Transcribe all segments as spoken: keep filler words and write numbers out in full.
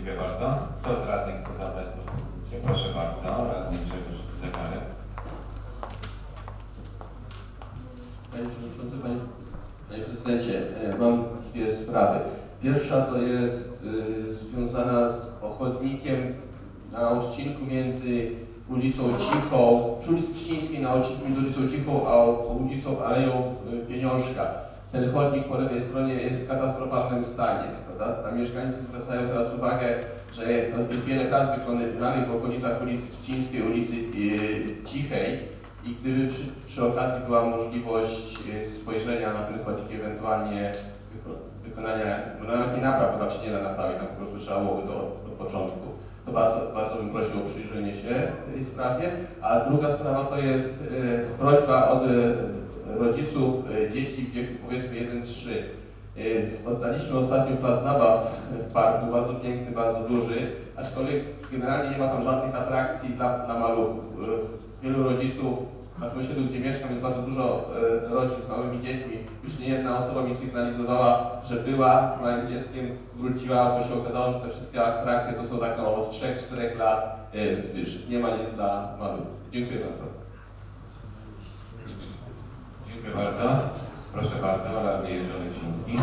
Dziękuję bardzo. Kto z radnych chce zabrać głos? Proszę bardzo, radny Grzegorz Zegarek. Panie Przewodniczący, Panie, Panie Prezydencie, mam dwie sprawy. Pierwsza to jest y, związana z ochotnikiem na odcinku między ulicą Cichą, przy ulicy Trzcińskiej na odcinku między ulicą Cichą a ulicą Aleją Pieniążka. Ten chodnik po lewej stronie jest w katastrofalnym stanie, prawda? A mieszkańcy zwracają teraz uwagę, że jest wiele prac wykonywanych w okolicach ulicy Trzcińskiej, ulicy yy, Cichej i gdyby przy, przy okazji była możliwość spojrzenia na ten chodnik, ewentualnie wyko, wykonania, no nawet nie napraw, bo tam się nie da naprawić, tam po prostu trzeba byłoby do, do początku. To bardzo, bardzo bym prosił o przyjrzenie się tej sprawie. A druga sprawa to jest yy, prośba od yy, rodziców yy, dzieci w wieku powiedzmy jeden trzy. Yy, oddaliśmy ostatnio plac zabaw w parku, bardzo piękny, bardzo duży, aczkolwiek generalnie nie ma tam żadnych atrakcji dla, dla maluchów. Yy, wielu rodziców, na tym osiedlu, gdzie mieszkam, jest bardzo dużo yy, rodzin z małymi dziećmi. Już nie jedna osoba mi sygnalizowała, że była małym dzieckiem, wróciła, bo się okazało, że te wszystkie atrakcje to są tak no, od trzech czterech lat yy, wzwyż. Nie ma nic dla maluchów. Dziękuję bardzo. Dziękuję bardzo. Proszę bardzo, radny Jerzy Oleciński.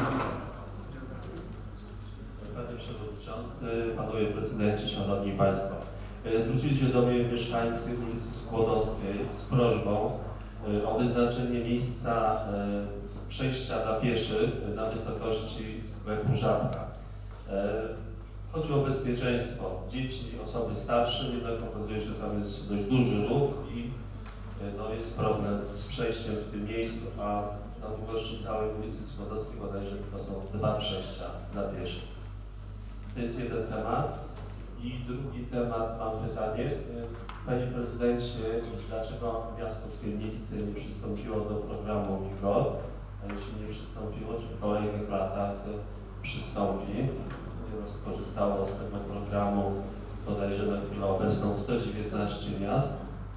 Panie Przewodniczący, Panowie Prezydenci, Szanowni Państwo. Zwrócili się do mnie mieszkańcy ulicy Skłodowskiej z prośbą o wyznaczenie miejsca przejścia dla pieszych na wysokości sklepu Żabka. Chodzi o bezpieczeństwo dzieci, osoby starsze, jednak okazuje się, że tam jest dość duży ruch i no, jest problem z przejściem w tym miejscu, a na długości całej ulicy Skłodowskiej bodajże to są dwa przejścia dla pieszych. To jest jeden temat. I drugi temat, mam pytanie. Panie Prezydencie, dlaczego miasto Skierniewice nie przystąpiło do programu WIGOR? A jeśli nie przystąpiło, czy w kolejnych latach przystąpi? Ponieważ skorzystało z tego programu bodajże na chwilę obecną sto dziewiętnaście miast.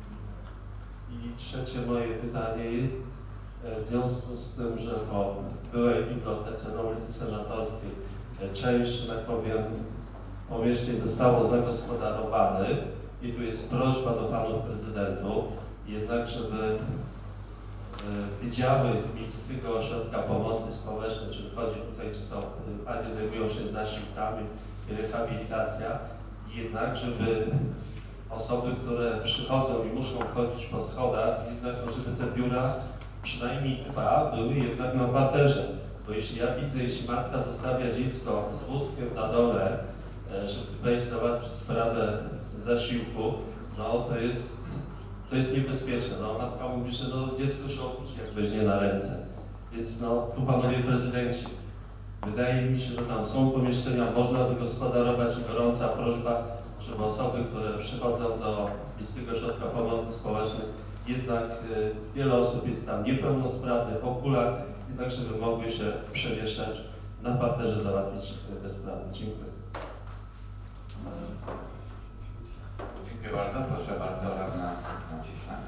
I trzecie moje pytanie jest, w związku z tym, że po byłej bibliotece na ulicy Senatorskiej część, że tak powiem, pomieszczeń zostało zagospodarowane i tu jest prośba do panów prezydentów, jednak żeby wydziały z Miejskiego Ośrodka Pomocy Społecznej, czyli chodzi tutaj, czy są, panie zajmują się zasiłkami, rehabilitacja, jednak żeby osoby, które przychodzą i muszą chodzić po schodach, jednak żeby te biura przynajmniej dwa były jednak na parterze. Bo jeśli ja widzę, jeśli matka zostawia dziecko z wózkiem na dole, żeby wejść załatwić sprawę zasiłku, no to jest, to jest niebezpieczne. No, matka mówi, że no, dziecko się obudzi, jak weźmie na ręce. Więc no, tu panowie prezydenci, wydaje mi się, że tam są pomieszczenia, można wygospodarować i gorąca prośba, żeby osoby, które przychodzą do Miejskiego Ośrodka Pomocy Społecznej, jednak y, wiele osób jest tam niepełnosprawnych, w okulach, jednak żeby mogły się przemieszczać na parterze, załatwić te sprawy. Dziękuję. Dziękuję bardzo. Proszę bardzo, radna Stanisław.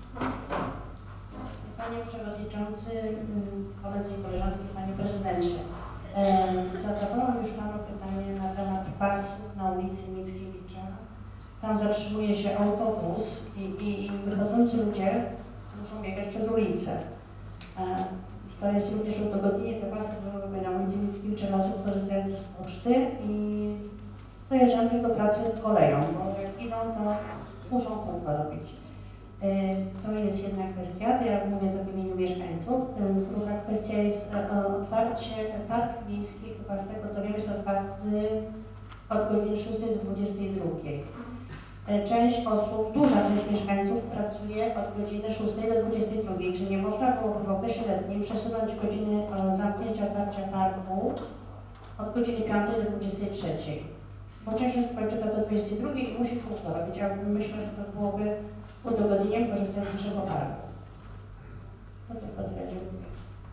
Panie Przewodniczący, koledzy i koleżanki, Panie Prezydencie. Zadawałam już Panu pytanie na temat pasów na ulicy Mickiewicza. Tam zatrzymuje się autobus i, i, i wychodzący ludzie muszą biegać przez ulicę. To jest również udogodnienie te pasy drogowe na ulicy Mickiewicza dla osób korzystających z poczty i dojeżdżających do pracy koleją, bo jak idą, to muszą kółko robić. To jest jedna kwestia, to ja mówię to w imieniu mieszkańców. Druga kwestia jest otwarcie, park miejski, chyba z tego co wiem, jest otwarty od godziny szóstej do dwudziestej drugiej. Część osób, duża część mieszkańców pracuje od godziny szóstej do dwudziestej drugiej, czy nie można byłoby w okresie letnim przesunąć godziny zamknięcia, otwarcia parku od godziny piątej do dwudziestej trzeciej. Bo część osób kończy pracę o dwudziestej drugiej i musi kółko robić, a myślę, że to byłoby udogodnieniem korzystania z naszego parku. No tylko tyle, dziękuję.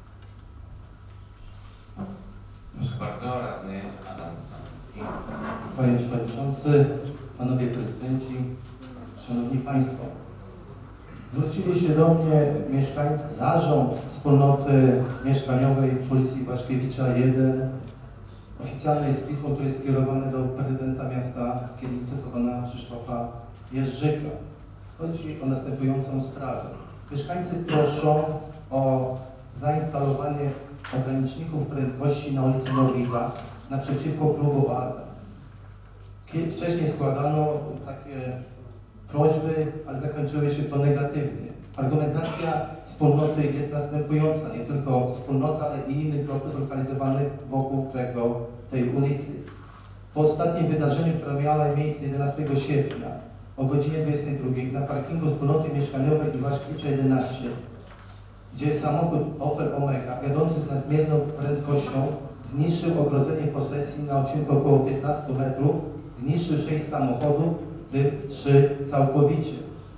Proszę bardzo, radny Adam Stanowski. Panie Przewodniczący, Panowie Prezydenci, Szanowni Państwo. Zwrócili się do mnie mieszkańcy, zarząd wspólnoty mieszkaniowej przy ulicy Iwaszkiewicza jeden Oficjalne jest pismo, które jest skierowane do prezydenta miasta Skierniewice, to pana Krzysztofa Jerzyka. Chodzi o następującą sprawę. Mieszkańcy proszą o zainstalowanie ograniczników prędkości na ulicy Norwida naprzeciwko klubu Oaza. Wcześniej składano takie prośby, ale zakończyły się to negatywnie. Argumentacja wspólnoty jest następująca, nie tylko wspólnota, ale i innych bloków zlokalizowanych wokół tego, tej ulicy. Po ostatnim wydarzeniu, które miało miejsce jedenastego sierpnia o godzinie dwudziestej drugiej na parkingu wspólnoty mieszkaniowej Iwaszkiewicza jedenaście, gdzie samochód Opel Omega jadący z nadmierną prędkością zniszczył ogrodzenie posesji na odcinku około piętnastu metrów, zniszczył sześć samochodów, w tym trzy całkowicie.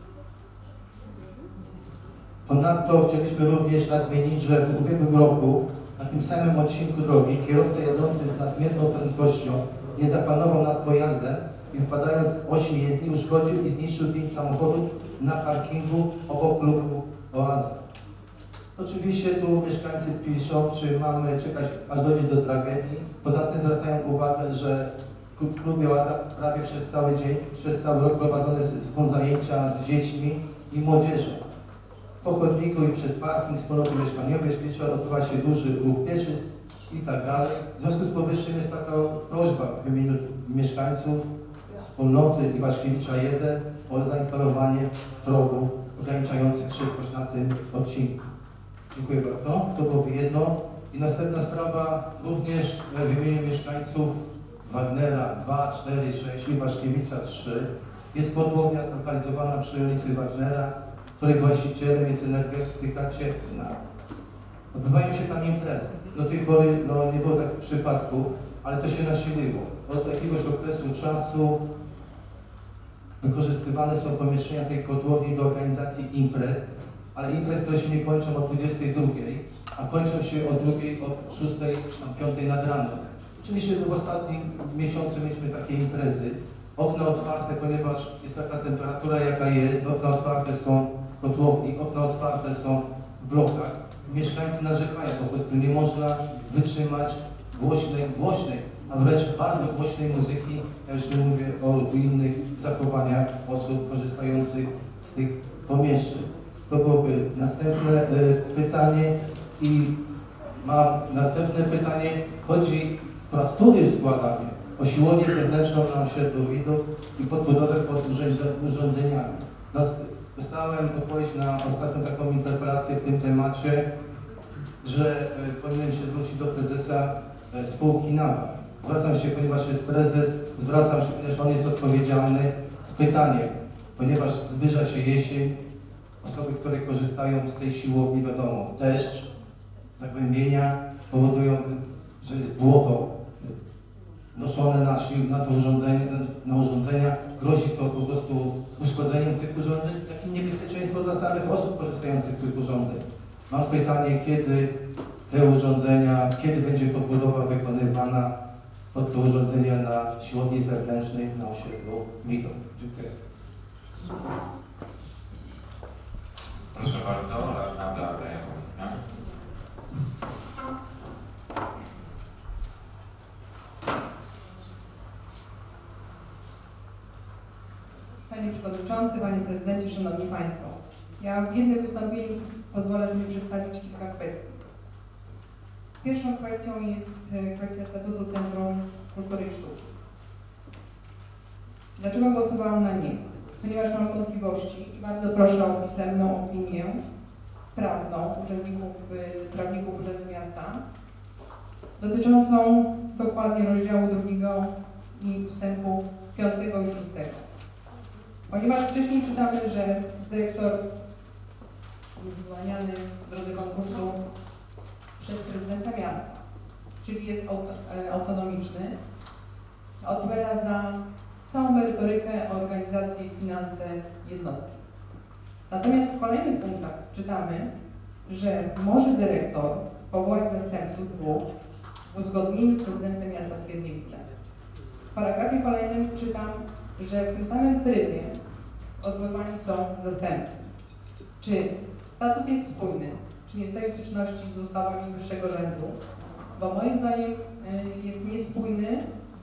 Ponadto chcieliśmy również nadmienić, że w ubiegłym roku na tym samym odcinku drogi kierowca jadący z nadmierną prędkością nie zapanował nad pojazdem i wpadając w osi jezdni uszkodził i zniszczył pięć samochodów na parkingu obok klubu Oaza. Oczywiście tu mieszkańcy piszą, czy mamy czekać, aż dojdzie do tragedii. Poza tym zwracają uwagę, że w klubie Oaza prawie przez cały dzień, przez cały rok prowadzone są zajęcia z dziećmi i młodzieżą. Po chodniku i przez parking wspólnoty mieszkaniowej świadczy odbywa się duży ruch pieszy i tak dalej. W związku z powyższym jest taka prośba w imieniu mieszkańców wspólnoty Iwaszkiewicza jeden o zainstalowanie progów ograniczających szybkość na tym odcinku. Dziękuję bardzo. To byłoby jedno. I następna sprawa również w imieniu mieszkańców Wagnera dwa, cztery, sześć, Iwaszkiewicza trzy. Jest kotłownia zlokalizowana przy ulicy Wagnera, której właścicielem jest energetyka cieplna. Odbywają się tam imprezy. Do tej pory no, nie było takich przypadków, ale to się nasiliło. Od jakiegoś okresu czasu wykorzystywane są pomieszczenia tej kotłowni do organizacji imprez, ale imprez, które się nie kończą o dwudziestej drugiej, a kończą się o drugiej, od szóstej czy tam piątej nad ranem. Oczywiście w ostatnim miesiącu mieliśmy takie imprezy. Okna otwarte, ponieważ jest taka temperatura, jaka jest, okna otwarte są w kotłowni, okna otwarte są w blokach. Mieszkańcy narzekają, po prostu nie można wytrzymać głośnej, głośnej, a wręcz bardzo głośnej muzyki. Ja już nie mówię o innych zachowaniach osób korzystających z tych pomieszczeń. To byłoby następne y, pytanie i mam następne pytanie. Chodzi po raz który składanie o siłownię zewnętrzną na osiedlu Widów i podbudowę pod urządzeniami. Dostałem odpowiedź na ostatnią taką interpelację w tym temacie, że y, powinienem się zwrócić do prezesa y, spółki Nawa. Zwracam się, ponieważ jest prezes, zwracam się, ponieważ on jest odpowiedzialny z pytaniem, ponieważ zbliża się jesień, osoby, które korzystają z tej siłowni, wiadomo, deszcz, zagłębienia powodują, że jest błoto noszone na, sił, na to urządzenie, na, na urządzenia, grozi to po prostu uszkodzeniem tych urządzeń, jak i niebezpieczeństwo dla samych osób korzystających z tych urządzeń. Mam pytanie, kiedy te urządzenia, kiedy będzie podbudowa wykonywana pod te urządzenia na siłowni zewnętrznej na osiedlu Widów. Dziękuję. Proszę bardzo, radna Beata Jankowska. Panie Przewodniczący, Panie Prezydencie, Szanowni Państwo. Ja w jednym wystąpieniu pozwolę sobie przedstawić kilka kwestii. Pierwszą kwestią jest kwestia statutu Centrum Kultury i Sztuki. Dlaczego głosowałam na nie? Ponieważ mam wątpliwości i bardzo proszę o pisemną opinię prawną urzędników, prawników Urzędu Miasta dotyczącą dokładnie rozdziału drugiego i ustępu piątego i szóstego. Ponieważ wcześniej czytamy, że dyrektor jest zwalniany w drodze konkursu przez prezydenta miasta, czyli jest autonomiczny, odpowiada za całą merytorykę, organizację i finanse jednostki. Natomiast w kolejnych punktach czytamy, że może dyrektor powołać zastępców dwóch w uzgodnieniu z prezydentem miasta Skierniewice. W paragrafie kolejnym czytam, że w tym samym trybie odwoływani są zastępcy. Czy statut jest spójny? Czy nie stoi w sprzeczności z ustawami wyższego rzędu? Bo moim zdaniem jest niespójny.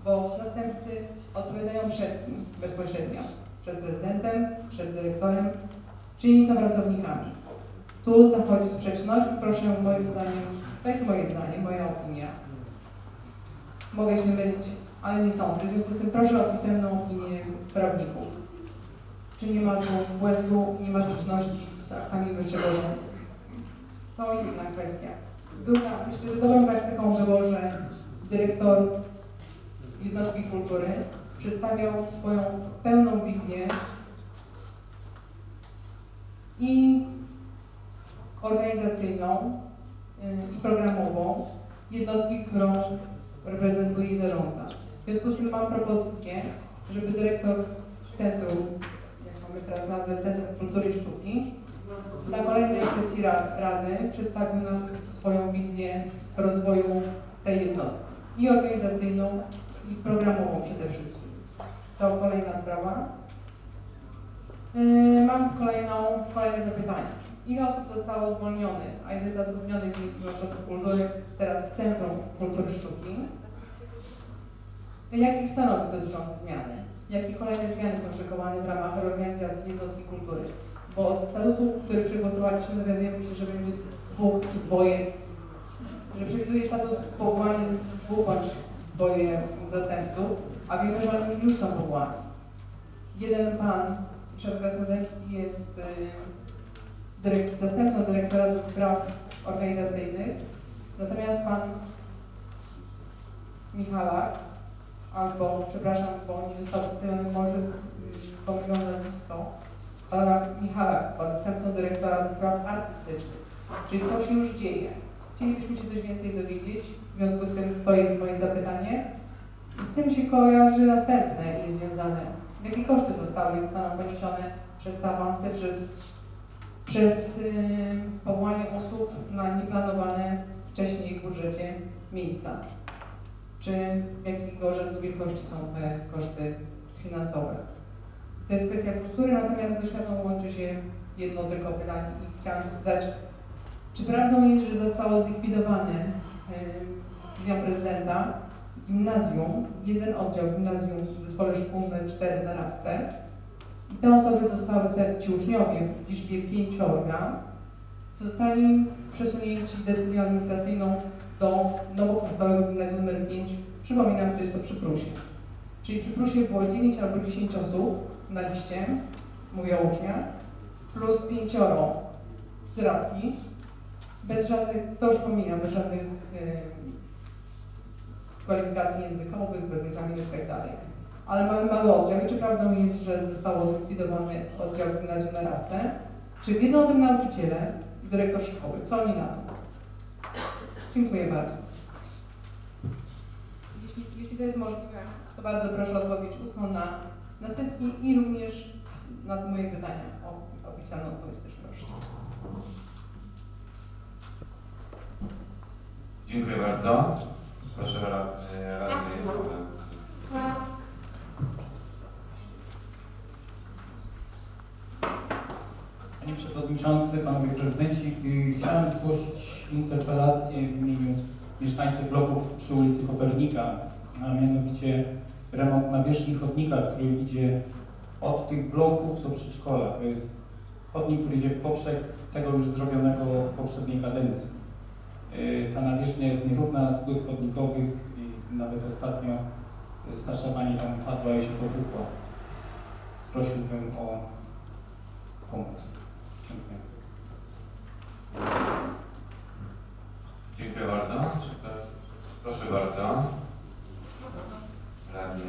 bo zastępcy odpowiadają przed kim bezpośrednio? Przed prezydentem, przed dyrektorem, czyimi są pracownikami. Tu zachodzi sprzeczność i proszę moim zdaniem, to jest moje zdanie, moja opinia. Mogę się mylić, ale nie sądzę. W związku z tym proszę o pisemną opinię prawników. Czy nie ma tu błędu, nie ma sprzeczności z aktami wyższego rzędu. To jedna kwestia. Druga, myślę, że dobrą praktyką było, że dyrektor jednostki kultury przedstawiał swoją pełną wizję i organizacyjną, yy, i programową jednostki, którą reprezentuje i zarządza. W związku z tym mam propozycję, żeby dyrektor Centrum, jak mamy teraz nazwę Centrum Kultury i Sztuki, na kolejnej sesji Rady przedstawił nam swoją wizję rozwoju tej jednostki. I organizacyjną, i programową przede wszystkim. To kolejna sprawa. Yy, mam kolejną, kolejne zapytanie. Ile osób zostało zwolnionych, a ile zatrudnionych w Miejskim Ośrodku Kultury, teraz w Centrum Kultury i Sztuki? Jakich stanowisk dotyczą zmiany? Jakie kolejne zmiany są szykowane w ramach organizacji jednostki kultury? Bo od statutu, który przegłosowaliśmy, dowiadujemy się, że będzie dwóch czy dwoje, że przewiduje statut powołania dwóch bądź dwoje zastępców, a wiemy, że oni już są powołani. Jeden pan, Ryszard Krasnodębski, jest y, dyrekt, zastępcą dyrektora do spraw organizacyjnych, natomiast pan Michalak, albo, przepraszam, bo nie został przedstawiony, może pomyliłam nazwisko, ale Michalak, pan zastępcą dyrektora do spraw artystycznych. Czyli to się już dzieje. Chcielibyśmy się coś więcej dowiedzieć, w związku z tym to jest moje zapytanie. I z tym się kojarzy następne i związane. Jakie koszty zostały i zostaną poniesione przez te awanse, przez, przez yy, powołanie osób na nieplanowane wcześniej w budżecie miejsca? Czy jakiego rzędu wielkości są te koszty finansowe? To jest kwestia kultury, natomiast ze światą łączy się jedno tylko pytanie i chciałam zapytać, czy prawdą jest, że zostało zlikwidowane yy, decyzją prezydenta gimnazjum, jeden oddział gimnazjum w zespole szkół numer cztery na Rawce i te osoby zostały, te, ci uczniowie w liczbie pięciorga, zostali przesunięci decyzją administracyjną do nowo powstałego gimnazjum numer pięć. Przypominam, to jest to przy Prusie. Czyli przy Prusie było dziewięć albo dziesięć osób na liście, mówię o uczniach, plus pięcioro z Rawki, bez żadnych, to już pomijam, bez żadnych yy, kwalifikacji językowych, bez egzaminów i tak dalej. Ale mamy mały oddział i czy prawdą jest, że zostało zlikwidowany oddział gimnazjum na Rawce? Czy wiedzą o tym nauczyciele i dyrektor szkoły? Co oni na to? Dziękuję bardzo. Jeśli, jeśli to jest możliwe, to bardzo proszę o odpowiedź ustną na, na sesji i również na te moje pytania. O, o pisaną odpowiedź też proszę. Dziękuję bardzo. Proszę radny. radny. Panie Przewodniczący, Panowie Prezydenci, chciałem zgłosić interpelację w imieniu mieszkańców bloków przy ulicy Kopernika, a mianowicie remont nawierzchni chodnika, który idzie od tych bloków do przedszkola. To jest chodnik, który idzie w poprzek tego już zrobionego w poprzedniej kadencji. Ta nawierzchnia jest nierówna, z płyt chodnikowych i nawet ostatnio starsza pani tam padła i się pobuchła. Prosiłbym o pomoc. Dziękuję. Dziękuję bardzo. Proszę bardzo. Radny.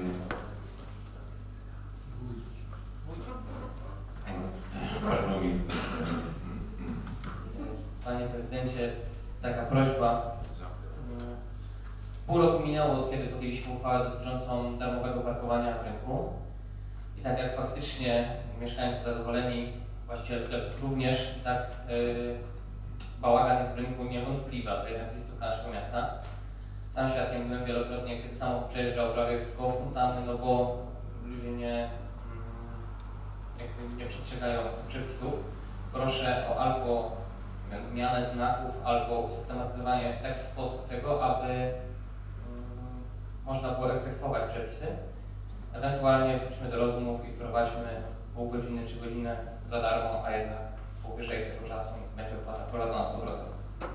Panie Prezydencie, taka prośba. Pół roku minęło, od kiedy podjęliśmy uchwałę dotyczącą darmowego parkowania w rynku. I tak jak faktycznie mieszkańcy zadowoleni, właściciele sklepów również, tak yy, bałagan jest w rynku niewątpliwy, to jednak wizytówka naszego miasta. Sam świadkiem byłem wielokrotnie, kiedy samochód przejeżdżał prawie koło fontanny, no bo ludzie nie, jakby nie przestrzegają przepisów. Proszę o albo wiem, zmianę znaków, albo usystematyzowanie w taki sposób tego, aby można było egzekwować przepisy. Ewentualnie wróćmy do rozmów i wprowadźmy pół godziny czy godzinę za darmo, a jednak powyżej tego czasu będzie opłata prowadzona z powrotem.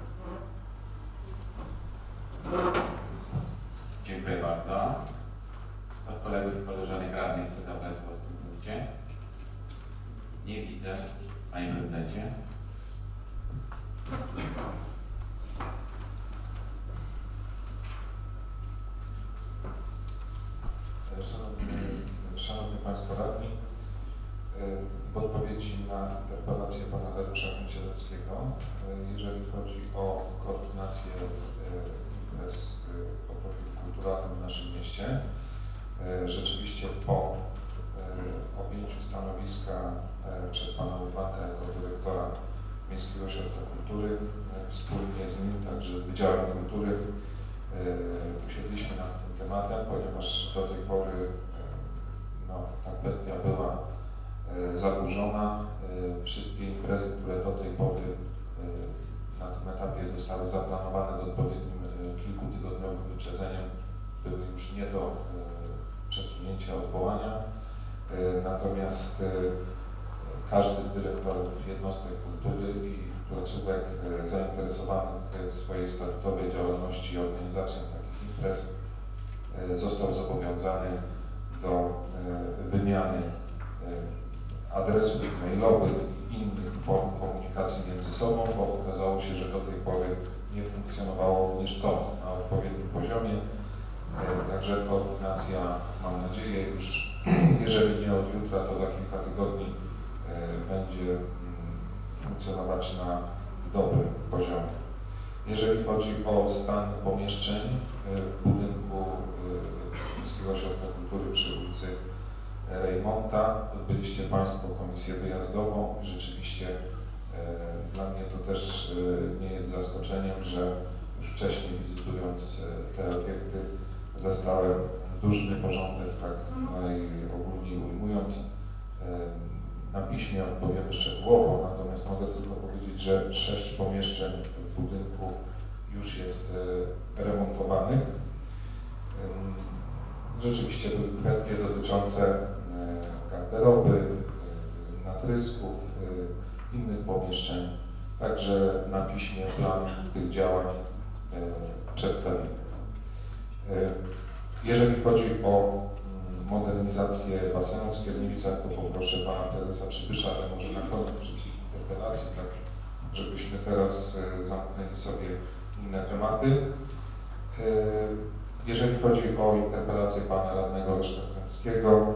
Dziękuję bardzo. Kto z kolegów i koleżanek radnych chce zabrać głos w tym punkcie? Nie widzę. Panie prezydencie. Szanowni, Szanowni Państwo Radni, w odpowiedzi na interpelację Pana Dariusza Kęcierowskiego, jeżeli chodzi o koordynację imprez o profilu kulturalnym w naszym mieście, rzeczywiście po objęciu stanowiska przez Pana Urbanka jako dyrektora Miejskiego Ośrodka Kultury, wspólnie z nim, także z Wydziałem Kultury, usiedliśmy nad tym tematem, ponieważ do tej pory no, ta kwestia była zaburzona. Wszystkie imprezy, które do tej pory na tym etapie zostały zaplanowane z odpowiednim kilkutygodniowym wyprzedzeniem, były już nie do przesunięcia, odwołania. Natomiast każdy z dyrektorów jednostek kultury i placówek zainteresowanych w swojej statutowej działalności organizacją takich imprez został zobowiązany do wymiany adresów mailowych i innych form komunikacji między sobą, bo okazało się, że do tej pory nie funkcjonowało również to na odpowiednim poziomie. Także koordynacja, mam nadzieję, już jeżeli nie od jutra, to za kilka tygodni będzie funkcjonować na dobrym poziomie. Jeżeli chodzi o stan pomieszczeń w budynku Miejskiego Ośrodka Kultury przy ulicy Rejmonta, odbyliście Państwo komisję wyjazdową i rzeczywiście dla mnie to też nie jest zaskoczeniem, że już wcześniej wizytując te obiekty zastałem duży porządek, tak najogólniej ujmując. Na piśmie odpowiemy szczegółowo, natomiast mogę tylko powiedzieć, że sześć pomieszczeń w budynku już jest remontowanych. Rzeczywiście były kwestie dotyczące garderoby, natrysków, innych pomieszczeń. Także na piśmie plan tych działań przedstawimy. Jeżeli chodzi o modernizację basenu w Skierniewicach, to poproszę Pana Prezesa Przybysza, ale może na koniec wszystkich interpelacji, tak żebyśmy teraz zamknęli sobie inne tematy. Jeżeli chodzi o interpelację Pana Radnego Leszka Kręckiego,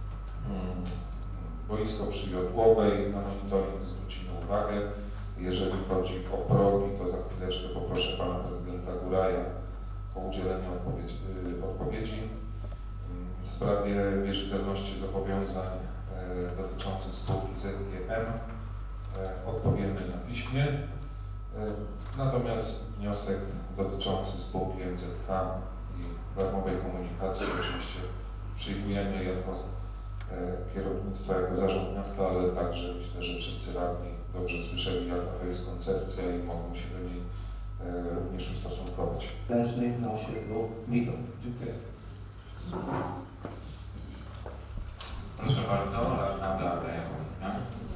boisko przy Jodłowej, na monitoring zwrócimy uwagę. Jeżeli chodzi o progi, to za chwileczkę poproszę Pana Prezydenta Góraja o udzielenie odpowiedzi. odpowiedzi. W sprawie wierzytelności zobowiązań e, dotyczących spółki Z G M e, odpowiemy na piśmie. E, natomiast wniosek dotyczący spółki M Z K i darmowej komunikacji oczywiście przyjmujemy jako e, kierownictwo, jako zarząd miasta, ale także myślę, że wszyscy radni dobrze słyszeli, jaka to jest koncepcja i mogą się do niej e, również ustosunkować. Ręcznej na osiedlu Migą. Dziękuję. Proszę bardzo, radna Beata Jankowska.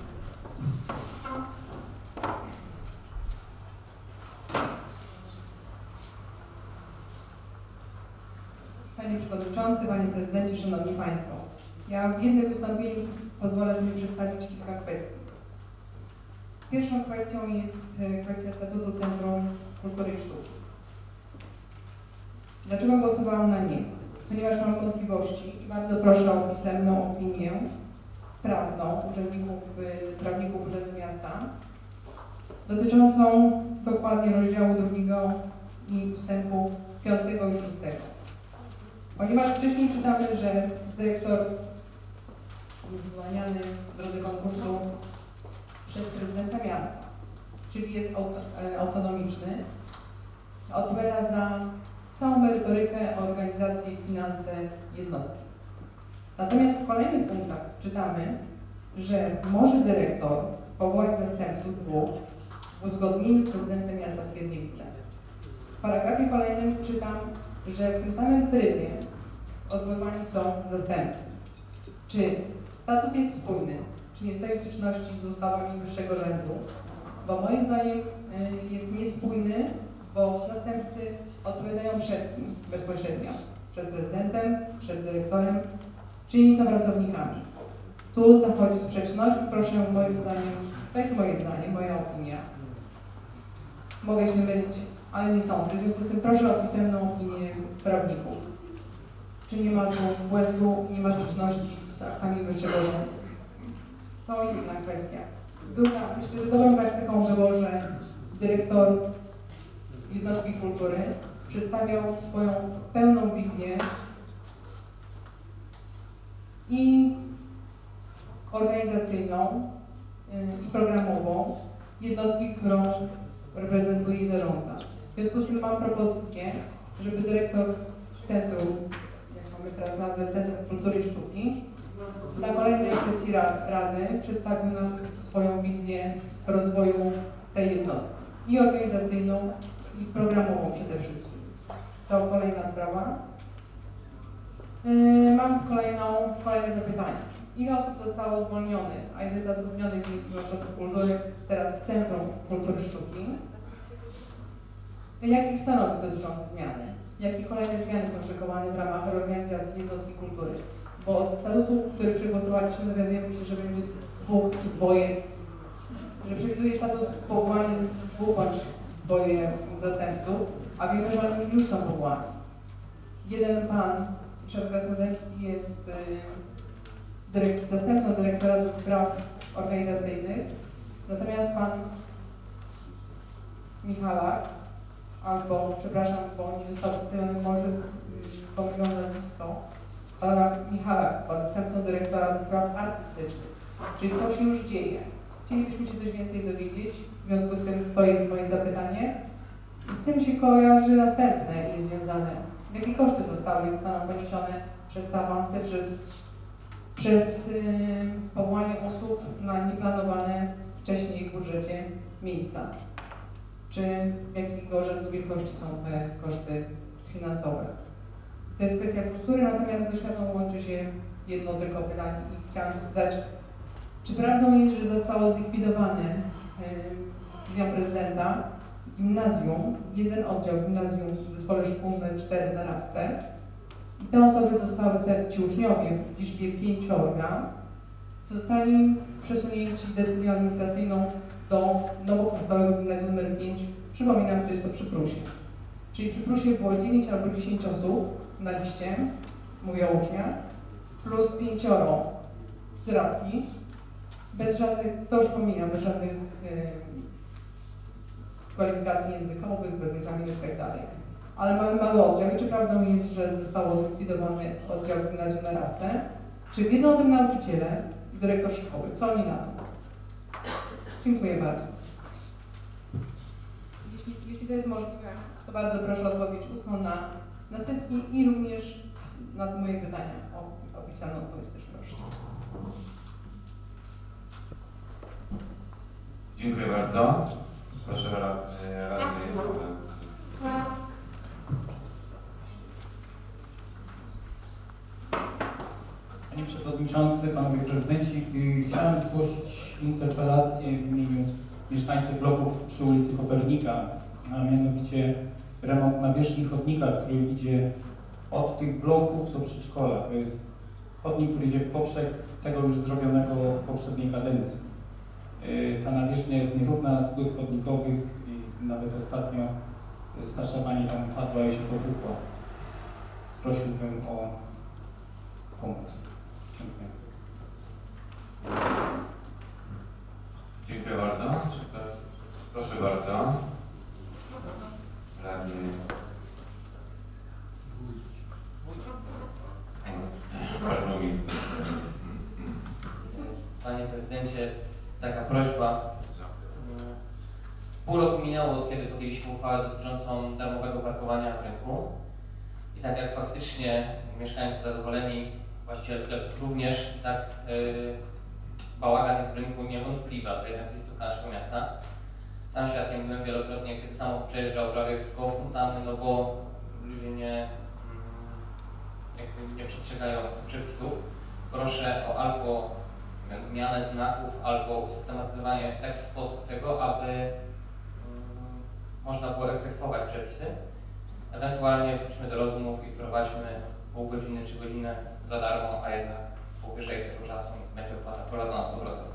Panie Przewodniczący, Panie Prezydencie, Szanowni Państwo. Ja w jednym wystąpieniu pozwolę sobie przedstawić kilka kwestii. Pierwszą kwestią jest kwestia statutu Centrum Kultury i Sztuki. Dlaczego głosowałam na nie? Ponieważ mam wątpliwości i bardzo proszę o pisemną opinię prawną urzędników, prawników Urzędu Miasta dotyczącą dokładnie rozdziału drugiego i ustępu piątego i szóstego. Ponieważ wcześniej czytamy, że dyrektor jest zwalniany w drodze konkursu przez prezydenta miasta, czyli jest autonomiczny, odpowiada za całą merytorykę, organizację i finanse jednostki. Natomiast w kolejnych punktach czytamy, że może dyrektor powołać zastępców dwóch w uzgodnieniu z prezydentem miasta Skierniewice. W paragrafie kolejnym czytam, że w tym samym trybie odwoływani są zastępcy. Czy statut jest spójny, czy nie stoi w sprzeczności z ustawami wyższego rzędu? Bo moim zdaniem jest niespójny, bo zastępcy odpowiadają przed kim bezpośrednio? Przed prezydentem, przed dyrektorem, czy inni są pracownikami. Tu zachodzi sprzeczność i proszę moim zdaniem, to jest moje zdanie, moja opinia. Mogę się mylić, ale nie sądzę. W związku z tym proszę o pisemną opinię prawników. Czy nie ma tu błędu, nie ma sprzeczności z aktami wyższego rzędu. To jedna kwestia. Druga, myślę, że dobrą praktyką było, że dyrektor jednostki kultury przedstawiał swoją pełną wizję i organizacyjną, i programową jednostki, którą reprezentuje i zarządza. W związku z tym mam propozycję, żeby dyrektor Centrum, jak mamy teraz nazwę Centrum Kultury i Sztuki, na kolejnej sesji Rady przedstawił nam swoją wizję rozwoju tej jednostki. I organizacyjną, i programową przede wszystkim. To kolejna sprawa. Yy, mam kolejną, kolejne zapytanie. Ile osób zostało zwolnionych, a ile zatrudnionych w Miejskim Ośrodku Kultury teraz w Centrum Kultury i Sztuki? Jakich stanowisk dotyczą te zmiany? Jakie kolejne zmiany są szykowane w ramach reorganizacji jednostki kultury? Bo od statutu, który przegłosowaliśmy, dowiadujemy się, że będzie dwóch czy dwoje, że przewiduje statut powołania dwóch bądź dwoje zastępców, a wiemy, że oni już są powołani. Jeden pan, Ryszard Krasnodębski, jest y, dyrekt, zastępcą dyrektora do spraw organizacyjnych, natomiast pan Michalak, albo, przepraszam, bo nie został przedstawiony, może pomyliłam nazwisko, ale Michalak, pan zastępcą dyrektora do spraw artystycznych. Czyli to się już dzieje. Chcielibyśmy się coś więcej dowiedzieć, w związku z tym to jest moje zapytanie. I z tym się kojarzy następne niezwiązane. Jakie koszty zostały i zostaną poniesione przez te awanse, przez, przez yy, powołanie osób na nieplanowane wcześniej w budżecie miejsca? Czy jakiego rzędu wielkości są te koszty finansowe? To jest kwestia kultury, natomiast ze światą łączy się jedno tylko pytanie i chciałam zapytać, czy prawdą jest, że zostało zlikwidowane yy, decyzją prezydenta gimnazjum, jeden oddział gimnazjum w zespole szkół numer cztery na Rawce i te osoby zostały, te, ci uczniowie w liczbie pięciorga, zostali przesunięci decyzją administracyjną do nowo powstałego gimnazjum numer pięć. Przypominam, to jest to przy Prusie. Czyli przy Prusie było dziewięć albo dziesięć osób na liście, mówię o uczniach, plus pięcioro z Rawki, bez żadnych, to już pomijam, bez żadnych yy, kwalifikacji językowych, bez egzaminów i tak dalej. Ale mamy mały oddział i czy prawdą jest, że zostało zlikwidowany oddział gimnazjum na Rawce? Czy wiedzą o tym nauczyciele i dyrektor szkoły? Co oni na to? Dziękuję bardzo. Jeśli, jeśli to jest możliwe, to bardzo proszę o odpowiedź ustną na, na sesji i również na moje pytania. O, o pisaną odpowiedź też proszę. Dziękuję bardzo. Proszę radny. Panie Przewodniczący, Panowie Prezydenci, chciałem zgłosić interpelację w imieniu mieszkańców bloków przy ulicy Kopernika, a mianowicie remont nawierzchni chodnika, który idzie od tych bloków do przedszkola. To jest chodnik, który idzie w poprzek tego już zrobionego w poprzedniej kadencji. Ta nawierzchnia jest nierówna z płyt chodnikowych i nawet ostatnio starsza pani tam padła i się powróciła. Prosiłbym o pomoc. Dziękuję. Dziękuję bardzo. Proszę bardzo. Radny. Bardzo mi. Panie Prezydencie, taka prośba. Pół roku minęło, od kiedy podjęliśmy uchwałę dotyczącą darmowego parkowania w rynku. I tak jak faktycznie mieszkańcy zadowoleni, właściciele sklepów również, tak yy, bałagan jest w rynku niewątpliwy, to jednak jest ducha naszego miasta. Sam świadkiem byłem wielokrotnie, kiedy samochód przejeżdżał prawie koło fontanny, no bo ludzie nie, mm, jakby nie przestrzegają przepisów, proszę o albo wiem, zmianę znaków, albo usystematyzowanie w taki sposób tego, aby mm, można było egzekwować przepisy. Ewentualnie wróćmy do rozmów i wprowadźmy pół godziny czy godzinę za darmo, a jednak powyżej tego czasu będzie opłata prowadzona z powrotem.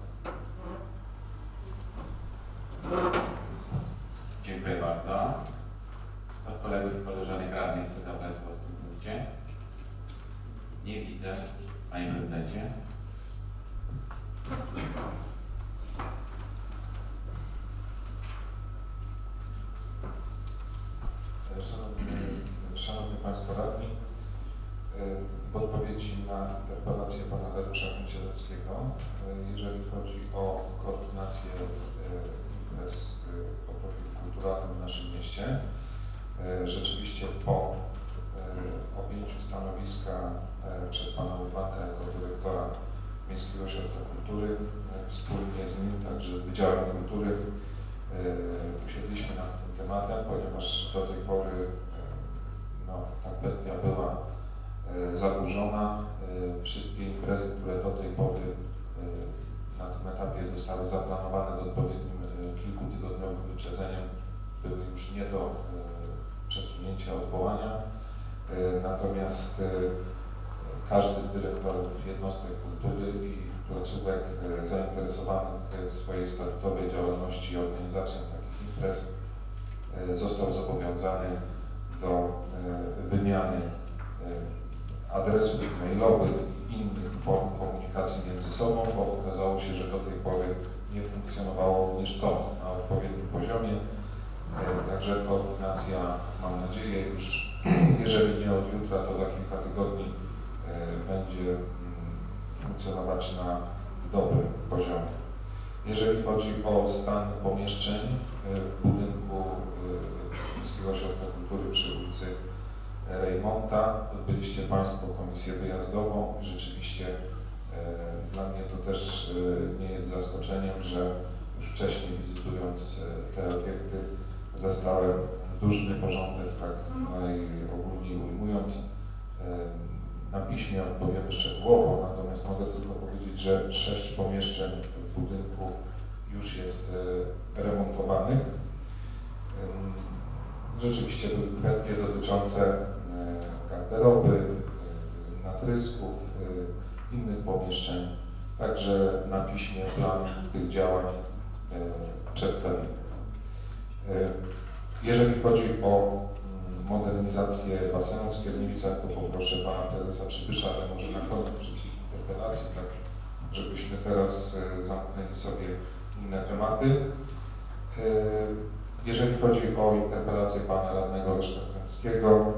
Dziękuję bardzo. Kto z kolegów i koleżanek radnych chce zabrać głos w tym punkcie? Nie widzę. Panie prezydencie. Szanowni, Szanowni Państwo Radni, w odpowiedzi na interpelację pana Dariusza Kęcieleckiego, jeżeli chodzi o koordynację imprez o profilu kulturalnym w naszym mieście, rzeczywiście po objęciu stanowiska przez pana Urbanka jako dyrektora Miejskiego Ośrodka Kultury, wspólnie z nim, także z Wydziałem Kultury, usiedliśmy nad tym tematem, ponieważ do tej pory no, ta kwestia była zaburzona. Wszystkie imprezy, które do tej pory na tym etapie zostały zaplanowane z odpowiednim kilkutygodniowym wyprzedzeniem, były już nie do przesunięcia, odwołania. Natomiast każdy z dyrektorów jednostek kultury i placówek zainteresowanych w swojej statutowej działalności i organizacją takich imprez został zobowiązany do wymiany adresów mailowych i innych form komunikacji między sobą, bo okazało się, że do tej pory nie funkcjonowało również to na odpowiednim poziomie. Także koordynacja, mam nadzieję, już jeżeli nie od jutra, to za kilka tygodni będzie funkcjonować na dobrym poziomie. Jeżeli chodzi o stan pomieszczeń w budynku Miejskiego Ośrodka Kultury przy ulicy Rejmonta, odbyliście Państwo komisję wyjazdową i rzeczywiście dla mnie to też nie jest zaskoczeniem, że już wcześniej wizytując te obiekty zastałem duży porządek, tak najogólniej ujmując. Na piśmie odpowiemy szczegółowo, natomiast mogę tylko powiedzieć, że sześć pomieszczeń w budynku już jest remontowanych. Rzeczywiście były kwestie dotyczące garderoby, natrysków, innych pomieszczeń. Także na piśmie plan tych działań przedstawimy. Jeżeli chodzi o modernizację basenu w Skierniewicach, to poproszę pana prezesa Przybysza, ale może na koniec wszystkich interpelacji, tak żebyśmy teraz zamknęli sobie inne tematy. Jeżeli chodzi o interpelację pana radnego Leszka Kremskiego,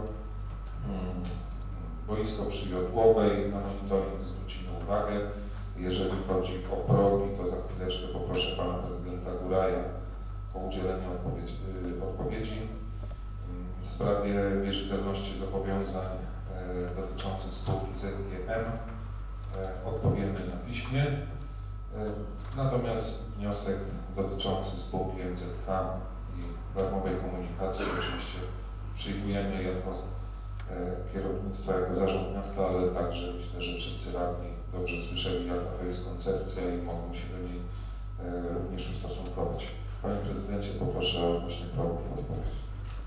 boisko przy Jodłowej, na monitoring zwrócimy uwagę. Jeżeli chodzi o progi, to za chwileczkę poproszę pana prezydenta Góraja o udzielenie odpowiedzi. odpowiedzi. W sprawie wierzytelności zobowiązań e, dotyczących spółki Z G M e, odpowiemy na piśmie. E, natomiast wniosek dotyczący spółki M Z K i darmowej komunikacji oczywiście przyjmujemy jako e, kierownictwo, jako zarząd miasta, ale także myślę, że wszyscy radni dobrze słyszeli, jaka to jest koncepcja i mogą się do niej e, również ustosunkować. Panie prezydencie, poproszę o odnośnie progów odpowiedź.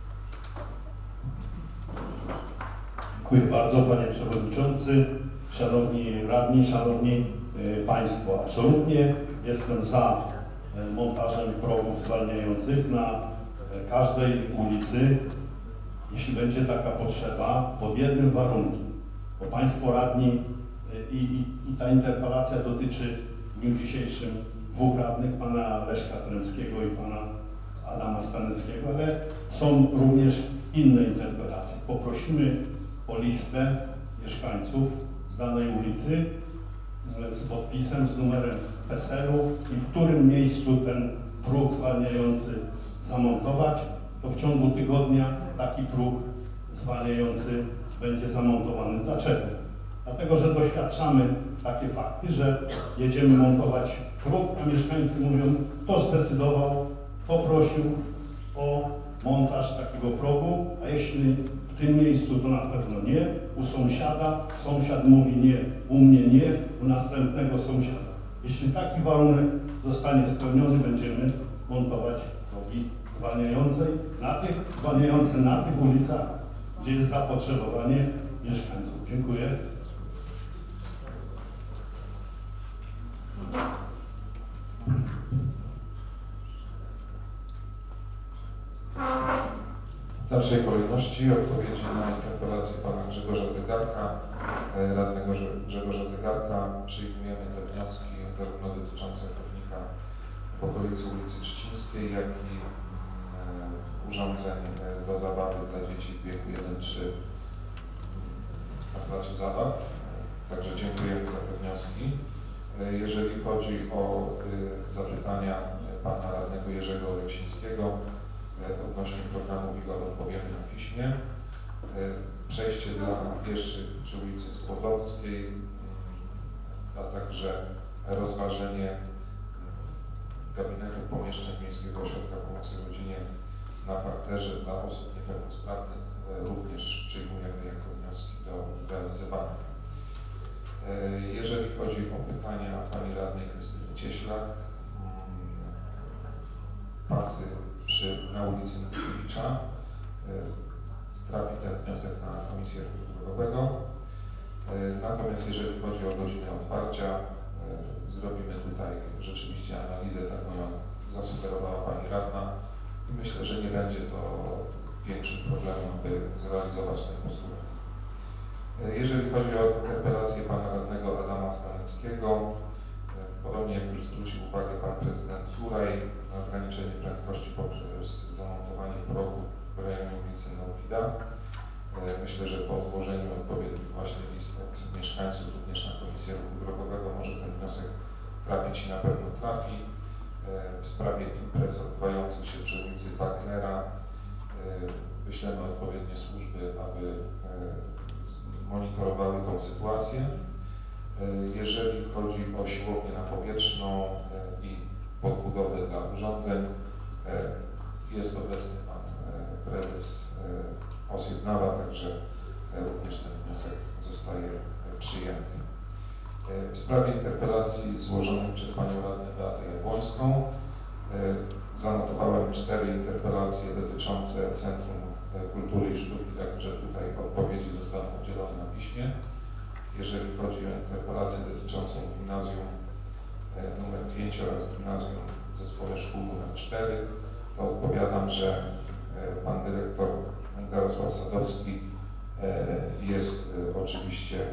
Dziękuję bardzo, panie przewodniczący, szanowni radni, szanowni y, państwo. Absolutnie jestem za y, montażem progów zwalniających na y, każdej ulicy, jeśli będzie taka potrzeba, pod jednym warunkiem. Bo państwo radni y, i, i ta interpelacja dotyczy w dniu dzisiejszym dwóch radnych, pana Leszka Kremskiego i pana Adama Staneckiego, ale są również inne interpelacje. Poprosimy o listę mieszkańców z danej ulicy z podpisem, z numerem P E S E L u i w którym miejscu ten próg zwalniający zamontować, to w ciągu tygodnia taki próg zwalniający będzie zamontowany. Dlaczego? Dlatego, że doświadczamy takie fakty, że jedziemy montować próg, a mieszkańcy mówią, kto zdecydował, kto prosił o montaż takiego progu, a jeśli w tym miejscu to na pewno nie, u sąsiada, sąsiad mówi nie, u mnie nie, u następnego sąsiada. Jeśli taki warunek zostanie spełniony, będziemy montować drogi zwalniające na tych, zwalniające na tych ulicach, gdzie jest zapotrzebowanie mieszkańców. Dziękuję. W dalszej kolejności odpowiedzi na interpelację pana Grzegorza Zegarka, radnego Grzegorza Zegarka. Przyjmujemy te wnioski zarówno dotyczące chodnika w okolicy ulicy Trzcińskiej, jak i urządzeń do zabawy dla dzieci w wieku jeden do trzech na placu zabaw. Także dziękujemy za te wnioski. Jeżeli chodzi o zapytania pana radnego Jerzego Oleksińskiego odnośnie programu WIGOR, odpowiemy na piśmie. Przejście dla pieszych przy ulicy Skłodowskiej, a także rozważenie gabinetów pomieszczeń Miejskiego Ośrodka Pomocy Rodzinie na parterze dla osób niepełnosprawnych również przyjmujemy jako wnioski do zrealizowania. Jeżeli chodzi o pytania pani radnej Krystyny Cieślak, pasy przy, na ulicy Mickiewicza, trafi ten wniosek na Komisję Ruchu Drogowego. Natomiast jeżeli chodzi o godzinę otwarcia, zrobimy tutaj rzeczywiście analizę, taką ją zasugerowała pani radna i myślę, że nie będzie to większym problemem, by zrealizować ten postulat. Jeżeli chodzi o interpelację pana radnego Adama Staneckiego, podobnie jak już zwrócił uwagę pan prezydent Turaj, na ograniczenie prędkości poprzez zamontowanie progów w rejonie ulicy Norwida. Myślę, że po złożeniu odpowiednich właśnie list od mieszkańców również na Komisję Ruchu Drogowego może ten wniosek trafić i na pewno trafi. W sprawie imprez odbywających się przy ulicy Wagnera wyślemy odpowiednie służby, aby monitorowały tą sytuację. Jeżeli chodzi o siłownię napowietrzną i podbudowę dla urządzeń, jest obecny pan prezes Osiednawa, także również ten wniosek zostaje przyjęty. W sprawie interpelacji złożonej przez panią radną Beatę Jabłońską zanotowałem cztery interpelacje dotyczące Centrum Kultury i Sztuki, także tutaj odpowiedzi zostaną udzielone na piśmie. Jeżeli chodzi o interpelację dotyczącą gimnazjum numer pięć oraz gimnazjum w zespole szkół numer cztery, to odpowiadam, że pan dyrektor Jarosław Sadowski jest oczywiście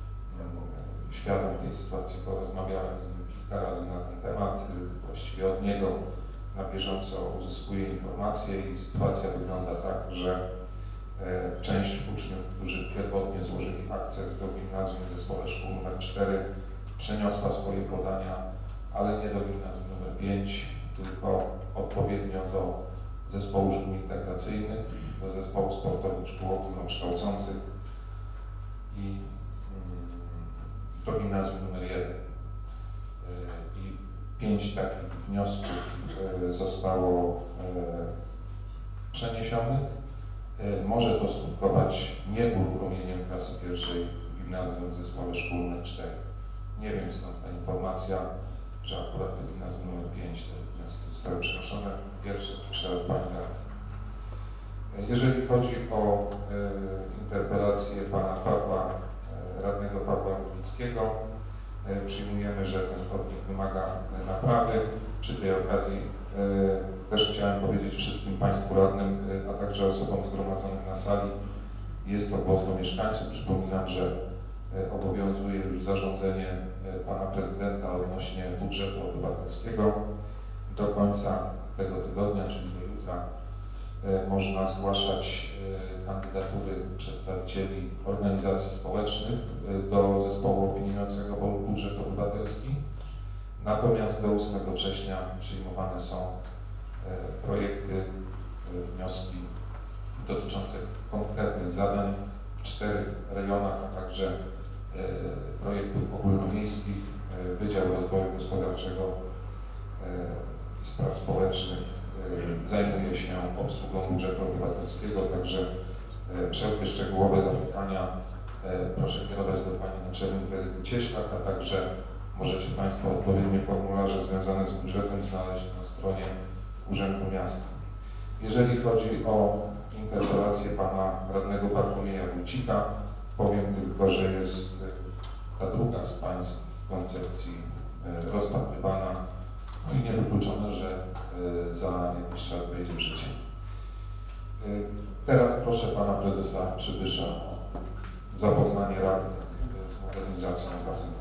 świadom tej sytuacji, bo rozmawiałem z nim kilka razy na ten temat. Właściwie od niego na bieżąco uzyskuję informacje i sytuacja wygląda tak, że część uczniów, którzy pierwotnie złożyli akces do gimnazjum w zespole szkół numer cztery, przeniosła swoje podania, ale nie do gimnazjum numer pięć, tylko odpowiednio do zespołu szkół integracyjnych, do zespołu sportowych szkół ogólnokształcących i do gimnazjum numer jeden. I pięć takich wniosków zostało przeniesionych. Może to skutkować nieuruchomieniem klasy pierwszej w gimnazjum w zespole szkół numer cztery. Nie wiem skąd ta informacja, że akurat do gimnazjum numer pięć te wnioski zostały przenoszone. Pierwsze słyszałem od pani radnej. Jeżeli chodzi o e, interpelację pana Pawła, e, radnego Pawła Rudnickiego, e, przyjmujemy, że ten chodnik wymaga naprawy. Przy tej okazji e, też chciałem powiedzieć wszystkim państwu radnym, e, a także osobom zgromadzonym na sali, jest to głos do mieszkańców. Przypominam, że e, obowiązuje już zarządzenie e, pana prezydenta odnośnie budżetu obywatelskiego. Do końca tego tygodnia, czyli do jutra, można zgłaszać kandydatury przedstawicieli organizacji społecznych do zespołu opiniującego budżet obywatelski. Natomiast do ósmego września przyjmowane są projekty, wnioski dotyczące konkretnych zadań w czterech rejonach, a także projektów ogólnomiejskich. Wydział Rozwoju Gospodarczego i Spraw Społecznych zajmuje się obsługą budżetu obywatelskiego, także Wszelkie szczegółowe zapytania proszę kierować do Pani Naczelnik Edyty Cieślak, a także możecie Państwo odpowiednie formularze związane z budżetem znaleźć na stronie Urzędu Miasta. Jeżeli chodzi o interpelację Pana Radnego Bartłomieja Wójcika, powiem tylko, że jest ta druga z Państw w koncepcji rozpatrywana, no i niewykluczone, że za jakiś czas wejdzie w życie. Teraz proszę Pana Prezesa Przybysza o zapoznanie radnych z modernizacją basenu.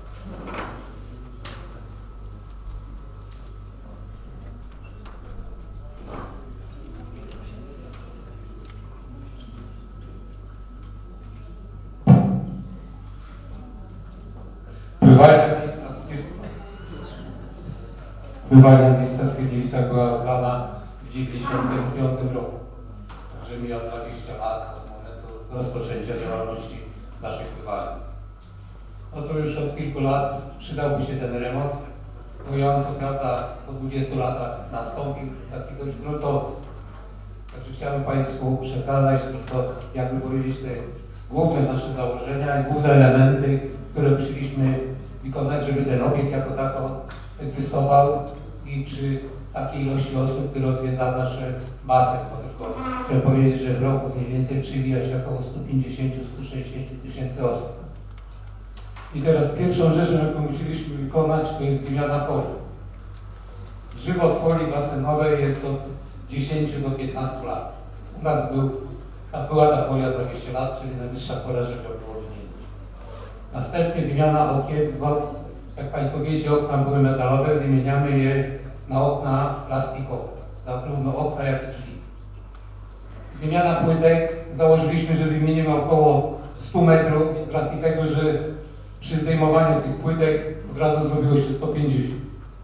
Pływalnia miejska w Skierniewicach była udana w dziewięćdziesiątym piątym roku. Także mija dwadzieścia lat od momentu rozpoczęcia działalności naszej pływalni. No to już od kilku lat przydałby się ten remont. No i on, co prawda, po dwudziestu latach nastąpił taki dość gruntowy. Także chciałbym Państwu przekazać tylko, jakby powiedzieć, te główne nasze założenia i główne elementy, które musieliśmy wykonać, żeby ten obiekt jako tako egzystował i przy takiej ilości osób, które odwiedza nasz basen. Bo tylko chciałem powiedzieć, że w roku mniej więcej przywija się około sto pięćdziesiąt do stu sześćdziesięciu tysięcy osób. I teraz pierwszą rzeczą, jaką musieliśmy wykonać, to jest wymiana folii. Żywot folii basenowej jest od dziesięciu do piętnastu lat. U nas był, ta była ta folia dwadzieścia lat, czyli najwyższa pora, żeby ją było wymienić. Następnie wymiana okien, bo jak Państwo wiecie, okna były metalowe, wymieniamy je na okna plastikowe, zarówno okna, jak i drzwi. Wymiana płytek, założyliśmy, że wymienimy około stu metrów, z racji tego, że przy zdejmowaniu tych płytek od razu zrobiło się sto pięćdziesiąt.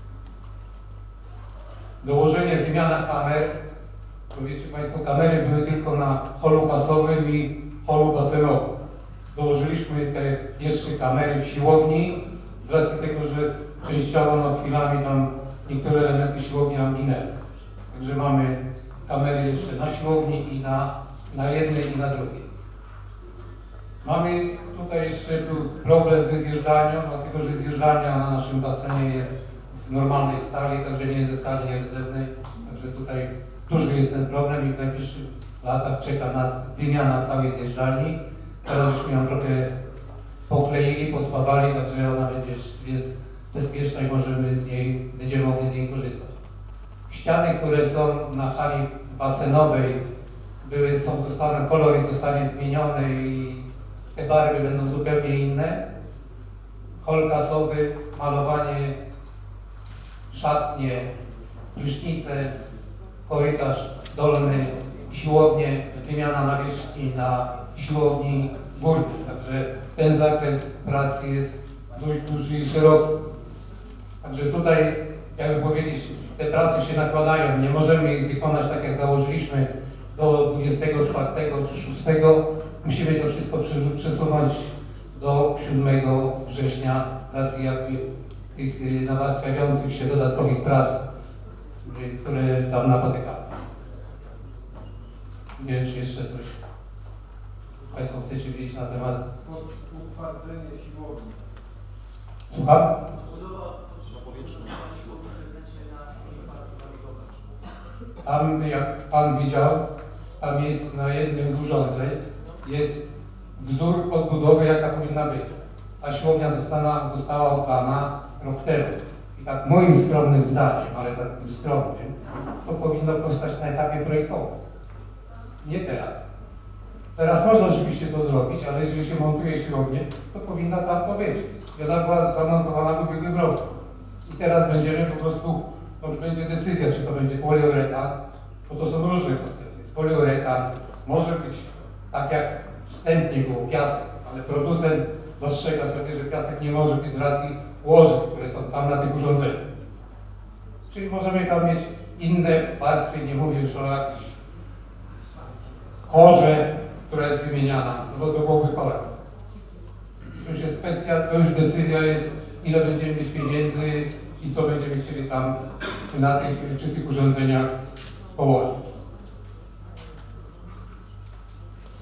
Dołożenie, wymiana kamer, to wiecie Państwo, kamery były tylko na holu pasowym i holu basenowym. Dołożyliśmy te jeszcze kamery w siłowni, z racji tego, że częściowo no, chwilami tam niektóre elementy siłowni nam ginęły. Także mamy kamery jeszcze na siłowni i na, na jednej i na drugiej. Mamy tutaj jeszcze był problem ze zjeżdżalnią, dlatego że zjeżdżalnia na naszym basenie jest z normalnej stali, także nie jest ze stali nierdzewnej. Także tutaj duży jest ten problem i w najbliższych latach czeka nas wymiana całej zjeżdżalni. Teraz żeśmy ją trochę pokleili, pospawali, także ona będzie, jest bezpieczna i możemy z niej, będziemy mogli z niej korzystać. Ściany, które są na hali basenowej, były, są, zostaną, kolor ich zostanie zmieniony i te barwy będą zupełnie inne. Hol kasowy, malowanie, szatnie, prysznice, korytarz dolny, siłownie, wymiana nawierzchni na siłowni górnej. Także ten zakres pracy jest dość duży i szeroki. Także tutaj, jakby powiedzieć, te prace się nakładają. Nie możemy ich wykonać tak, jak założyliśmy do dwudziestego czwartego czy szóstego. Musimy to wszystko przesunąć do siódmego września z racji jakby tych nawarstwiających się dodatkowych prac, które tam napotykamy. Nie wiem, czy jeszcze coś Państwo chcecie wiedzieć na temat utwardzenie siłowni. Słucham? Tam, jak Pan widział, tam jest na jednym z urządzeń jest wzór odbudowy, jaka powinna być. Ta siłownia została, została oddana rok temu. I tak moim skromnym zdaniem, ale takim skromnym, to powinno powstać na etapie projektowym. Nie teraz. Teraz można oczywiście to zrobić, ale jeżeli się montuje siłownię, to powinna tam to być. I ona była zamontowana w ubiegłym roku. I teraz będziemy po prostu, to już będzie decyzja, czy to będzie poliuretan, bo to są różne koncepcje. Z poliuretan może być tak jak wstępnie było piasek, ale producent dostrzega sobie, że piasek nie może być z racji łożysk, które są tam na tych urządzeniach. Czyli możemy tam mieć inne warstwy, nie mówię już o jakiejś korze, która jest wymieniana, no bo to byłoby chore. To już jest kwestia, to już decyzja jest, ile będziemy mieć pieniędzy i co będziemy chcieli tam na tych, czy tych urządzeniach położyć.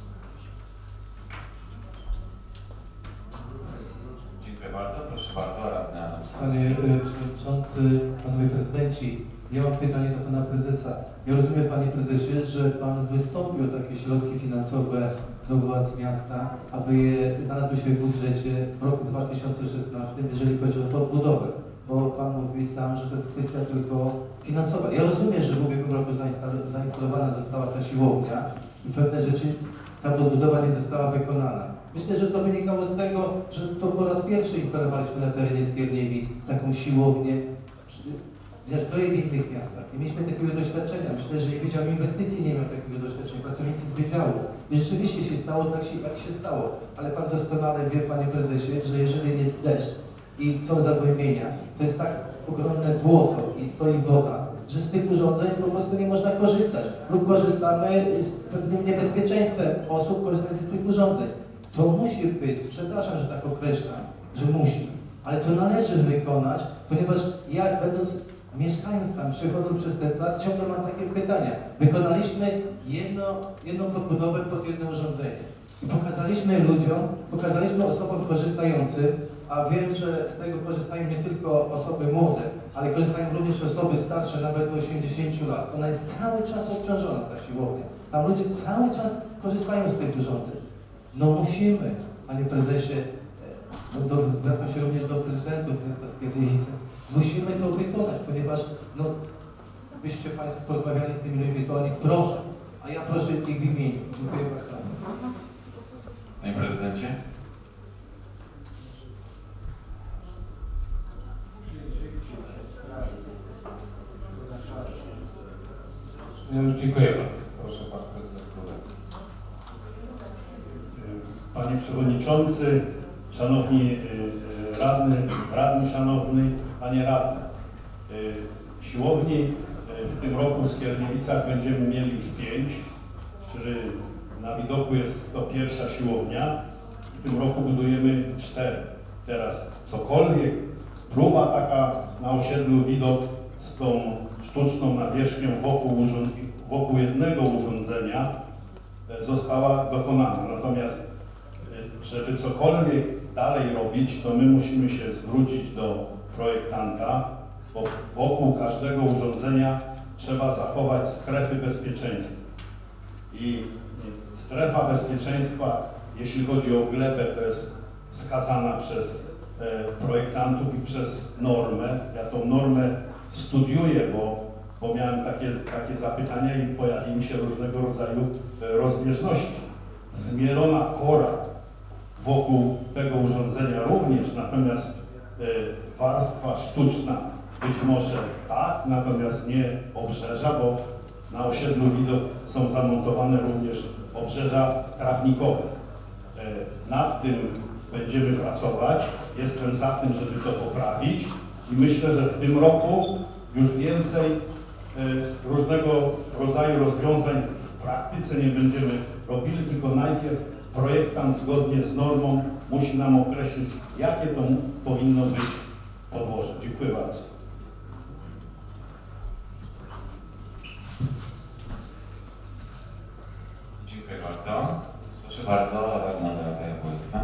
bardzo, radny Adam. Panie e, Przewodniczący, Panowie Prezydenci, ja mam pytanie do Pana Prezesa. Ja rozumiem, Panie Prezesie, że Pan wystąpił o takie środki finansowe do władz miasta, aby je znalazły się w budżecie w roku dwa tysiące szesnastym, jeżeli chodzi o podbudowę. Bo Pan mówi sam, że to jest kwestia tylko finansowa. Ja rozumiem, że w ubiegłym roku zainstalowana została ta siłownia i pewne rzeczy, ta podbudowa nie została wykonana. Myślę, że to wynikało z tego, że to po raz pierwszy instalowaliśmy na terenie Skierniewic taką siłownię, chociaż to i w innych miastach. Nie mieliśmy takiego doświadczenia. Myślę, że i Wydział Inwestycji nie miał takiego doświadczenia, pracownicy z wydziału. I rzeczywiście się stało tak, się, tak się stało. Ale Pan doskonale wie, Panie Prezesie, że jeżeli jest deszcz i są zagłębienia, to jest tak ogromne błoto i stoi woda, że z tych urządzeń po prostu nie można korzystać. Lub korzystamy z pewnym niebezpieczeństwem osób korzystających z tych urządzeń. To musi być, przepraszam, że tak określam, że musi, ale to należy wykonać, ponieważ ja, będąc, mieszkając tam, przechodząc przez ten plac, ciągle mam takie pytania. Wykonaliśmy jedno, jedną podbudowę pod jedno urządzenie i pokazaliśmy ludziom, pokazaliśmy osobom korzystającym, a wiem, że z tego korzystają nie tylko osoby młode, ale korzystają również osoby starsze, nawet do osiemdziesięciu lat. Ona jest cały czas obciążona, ta siłownia. Tam ludzie cały czas korzystają z tych urządzeń. No musimy, Panie Prezesie, no do, zwracam się również do prezydentów miasta Skierniewice, musimy to wykonać, ponieważ no, byście Państwo porozmawiali z tymi ludźmi, to oni proszą, a ja proszę ich w imieniu. Dziękuję bardzo. Panie Prezydencie? Ja już dziękuję bardzo. Proszę Pan Prezydent Królek. Panie Przewodniczący, Szanowni Radny, Radny Szanowny, Panie Radny. Siłowni w tym roku w Skierniewicach będziemy mieli już pięć, czyli na widoku jest to pierwsza siłownia. W tym roku budujemy cztery. Teraz cokolwiek, próba taka na osiedlu widok z tą sztuczną nawierzchnią wokół, wokół jednego urządzenia została dokonana. Natomiast żeby cokolwiek dalej robić, to my musimy się zwrócić do projektanta, bo wokół każdego urządzenia trzeba zachować strefy bezpieczeństwa. I strefa bezpieczeństwa, jeśli chodzi o glebę, to jest wskazana przez e, projektantów i przez normę. Ja tą normę studiuję, bo, bo miałem takie, takie zapytania i pojawiły się różnego rodzaju e, rozbieżności. Zmielona kora wokół tego urządzenia również, natomiast e, warstwa sztuczna być może tak, natomiast nie obrzeża, bo na osiedlu widok są zamontowane również obrzeża trawnikowe. E, nad tym będziemy pracować. Jestem za tym, żeby to poprawić i myślę, że w tym roku już więcej e, różnego rodzaju rozwiązań w praktyce nie będziemy robili, tylko najpierw projektant zgodnie z normą musi nam określić, jakie to powinno być podłoże. Dziękuję bardzo. Dziękuję bardzo. Proszę bardzo, radna Beata Jabłońska.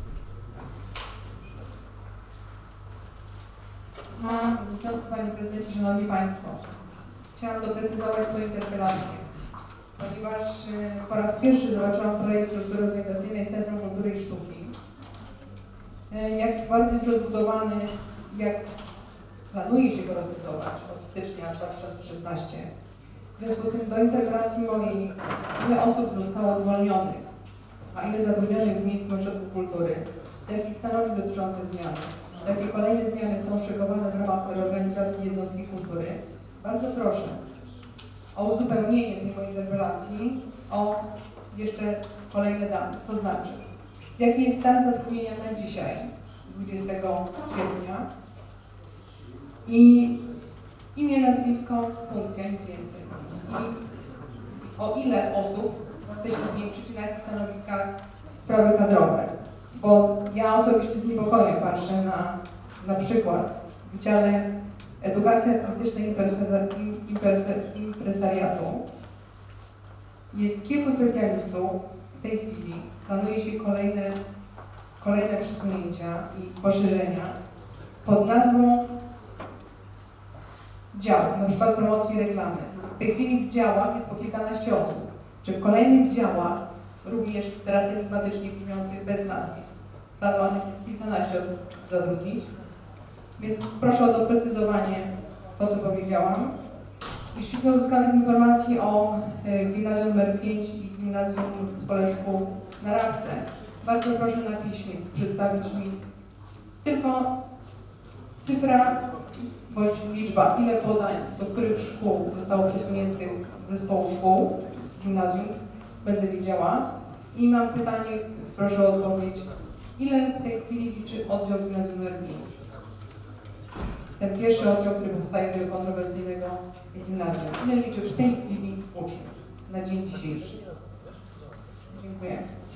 Panie Przewodniczący, Panie Prezydencie, Szanowni Państwo. Chciałam doprecyzować swoją interpelację, ponieważ po raz pierwszy zobaczyłam projekt struktury organizacyjnej Centrum Kultury i Sztuki. Jak bardzo jest rozbudowany, jak planuje się go rozbudować od stycznia dwa tysiące szesnastego. W związku z tym do interpelacji mojej, ile osób zostało zwolnionych, a ile zatrudnionych w Miejskim Ośrodku Kultury, jakich stanowisk dotyczące zmiany, jakie kolejne zmiany są szykowane w ramach reorganizacji jednostki kultury, bardzo proszę o uzupełnienie tej mojej interpelacji o jeszcze kolejne dane, to znaczy, jaki jest stan zatrudnienia na dzisiaj, dwudziestego sierpnia i imię, nazwisko, funkcja, nic więcej. I o ile osób chcecie zwiększyć na jakich stanowiskach sprawy kadrowe. Bo ja osobiście z niepokojem patrzę na na przykład w Wydziale Edukacji Artystycznej i Impresariatu. Jest kilku specjalistów w tej chwili. Planuje się kolejne, kolejne przesunięcia i poszerzenia. pod nazwą dział, na przykład promocji i reklamy. W tej chwili w działach jest po kilkanaście osób. Czy w kolejnych działach, również teraz enigmatycznie brzmiących bez nazwisk, planowanych jest kilkanaście osób zatrudnić? Więc proszę o doprecyzowanie to, co powiedziałam. Jeśli chodzi o uzyskanych informacji o y, gimnazjum numer pięć i gimnazjum w Zboleszku na Rawce, bardzo proszę na piśmie przedstawić mi tylko cyfra bądź liczba, ile podań do których szkół zostało przesuniętych z zespołu szkół z gimnazjum, będę wiedziała. I mam pytanie, proszę o odpowiedź, ile w tej chwili liczy oddział gimnazjum numer pięć? Ten pierwszy oddział, który powstaje do kontrowersyjnego gimnazjum. Ile liczy w tej chwili uczniów na dzień dzisiejszy? Dziękuję.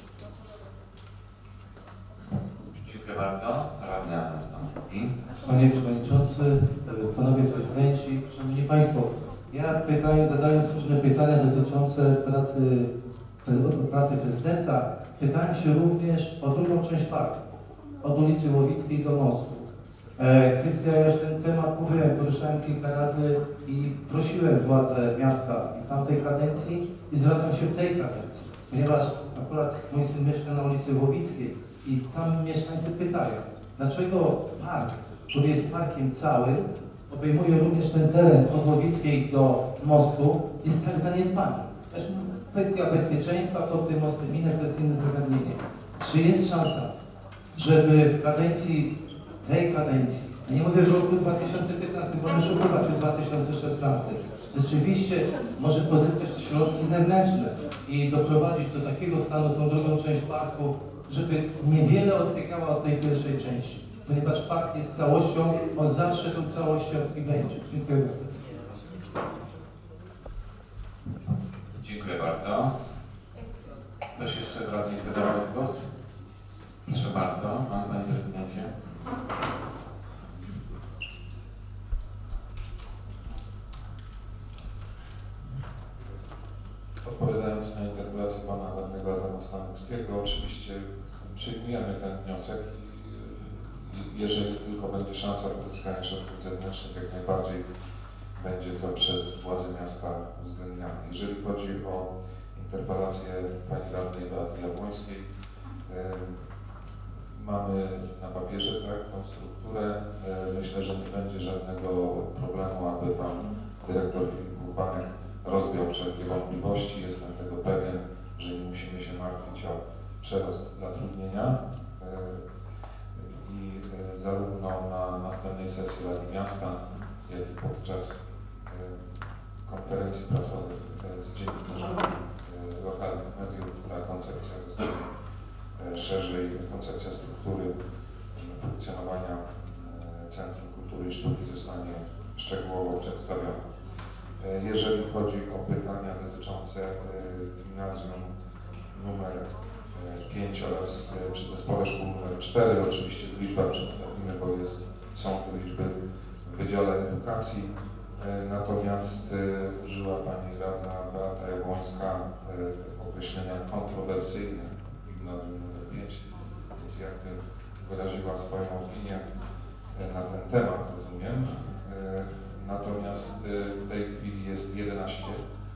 Dziękuję bardzo. Radny Adam Stanowski. Panie Przewodniczący, Panowie Prezydenci, Szanowni Państwo, ja pytając, zadając różne pytania dotyczące pracy, pracy prezydenta, pytałem się również o drugą część parku, od ulicy Łowickiej do mostu. Kwestia, ja już ten temat mówiłem, poruszałem kilka razy i prosiłem władze miasta w tamtej kadencji i zwracam się w tej kadencji, ponieważ akurat mój syn mieszka na ulicy Łowickiej i tam mieszkańcy pytają, dlaczego park, który jest parkiem całym, obejmuje również ten teren od Łowickiej do mostu, jest tak zaniedbany. Zresztą kwestia bezpieczeństwa pod tym mostem, inne to jest inne zagadnienie. Czy jest szansa, żeby w kadencji, tej kadencji, a nie mówię w roku dwa tysiące piętnastym, bo muszę ubywać w dwa tysiące szesnastym, rzeczywiście może pozyskać środki zewnętrzne i doprowadzić do takiego stanu tą drugą część parku, żeby niewiele odbiegała od tej pierwszej części, ponieważ park jest całością, on zawsze tą całością i będzie. Dziękuję bardzo. Dziękuję bardzo. Ktoś jeszcze z radnych chce zabrać głos? Proszę bardzo, Pan, Panie Prezydencie. Odpowiadając na interpelację Pana radnego Adama Staneckiego, oczywiście przyjmujemy ten wniosek i jeżeli tylko będzie szansa uzyskania środków zewnętrznych, jak najbardziej będzie to przez władze miasta uwzględniane. Jeżeli chodzi o interpelację Pani radnej Beaty Jabłońskiej, mamy na papierze tak, tą strukturę. Myślę, że nie będzie żadnego problemu, aby Pan Dyrektor Filip Urbanek rozwiał wszelkie wątpliwości. Jestem tego pewien, że nie musimy się martwić o przerost zatrudnienia i zarówno na następnej sesji Rady Miasta, jak i podczas konferencji prasowych z dziennikarzami lokalnych mediów ta koncepcja zostanie szerzej, koncepcja struktury funkcjonowania Centrum Kultury i Sztuki zostanie szczegółowo przedstawiona. Jeżeli chodzi o pytania dotyczące gimnazjum numer pięć oraz przy zespole szkół numer cztery, oczywiście liczbę przedstawimy, bo jest, są te liczby w Wydziale Edukacji. Natomiast użyła Pani radna Beata Jabłońska określenia kontrowersyjne gimnazjum numer pięć, więc jakby wyraziła swoją opinię na ten temat, rozumiem. Natomiast w tej chwili jest jedenaście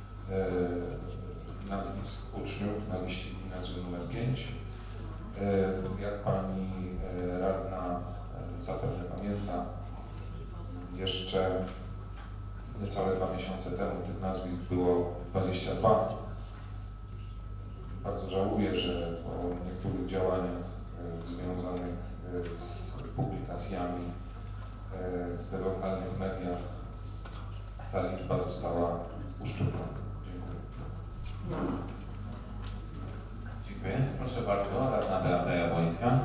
nazwisk uczniów na liście gimnazjum numer pięć. Jak Pani radna zapewne pamięta, jeszcze niecałe dwa miesiące temu tych nazwisk było dwadzieścia dwa. Bardzo żałuję, że po niektórych działaniach związanych z publikacjami w lokalnych mediach ta liczba została uszczuplona. Dziękuję. Dziękuję. Proszę bardzo, radna Beata Jabłońska.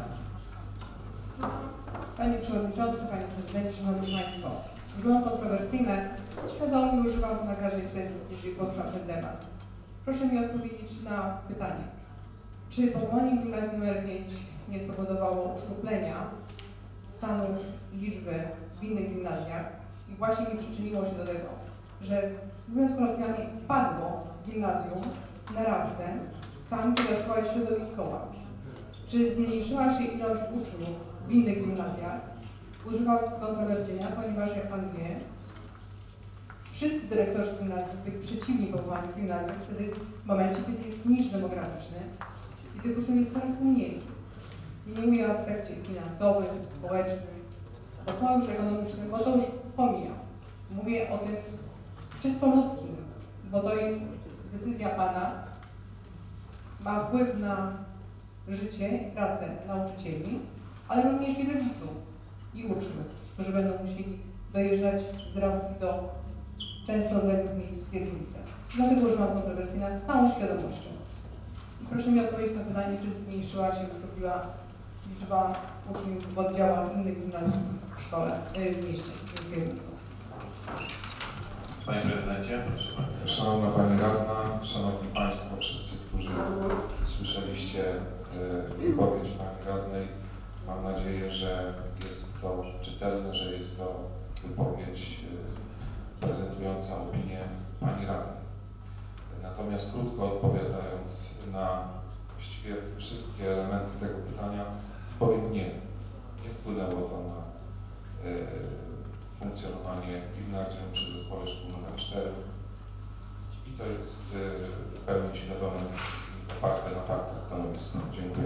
Panie Przewodniczący, Panie Prezydencie, Szanowni Państwo. Byłam kontrowersyjne, świadomie używam na każdej sesji, jeżeli poruszam ten temat. Proszę mi odpowiedzieć na pytanie. Czy powołanie gimnazjum numer pięć nie spowodowało uszczuplenia stanu liczby w innych gimnazjach i właśnie nie przyczyniło się do tego, że mówiąc kolokwialnie padło gimnazjum na Rawce, tam gdzie ta szkoła jest środowiskowa. Czy zmniejszyła się ilość uczniów w innych gimnazjach Używam kontrowersyjnie, ponieważ jak Pan wie, wszyscy dyrektorzy gimnazjów byli przeciwni powołaniu gimnazjum wtedy w momencie, kiedy jest niż demograficzny i tych uczniów jest coraz mniej. I nie mówię o aspekcie finansowym, społecznym, bo to już ekonomicznym, bo to już pomijam. Mówię o tym czysto ludzkim, bo to jest decyzja Pana, ma wpływ na życie i pracę nauczycieli, ale również i rodziców i uczniów, którzy będą musieli dojeżdżać z Rawki do często odległych miejsc w Skierniewicach. Dlatego używam kontrowersyjna z całą świadomością. I proszę mi odpowiedzieć na pytanie, czy zmniejszyła się, uszczupliła liczba uczniów w oddziałach innych gimnazjów w szkole, w mieście, w Skierniewicu. Panie Prezydencie, proszę bardzo. Szanowna Pani Radna, Szanowni Państwo, wszyscy, którzy słyszeliście wypowiedź Pani Radnej, mam nadzieję, że jest to czytelne, że jest to wypowiedź prezentująca opinię Pani Radnej. Natomiast krótko odpowiadając na właściwie wszystkie elementy tego pytania, powiem nie. Nie wpłynęło to na y, funkcjonowanie gimnazjum przy zespole szkół numer cztery i to jest y, w pełni świadome i oparte na faktach stanowisko. Dziękuję.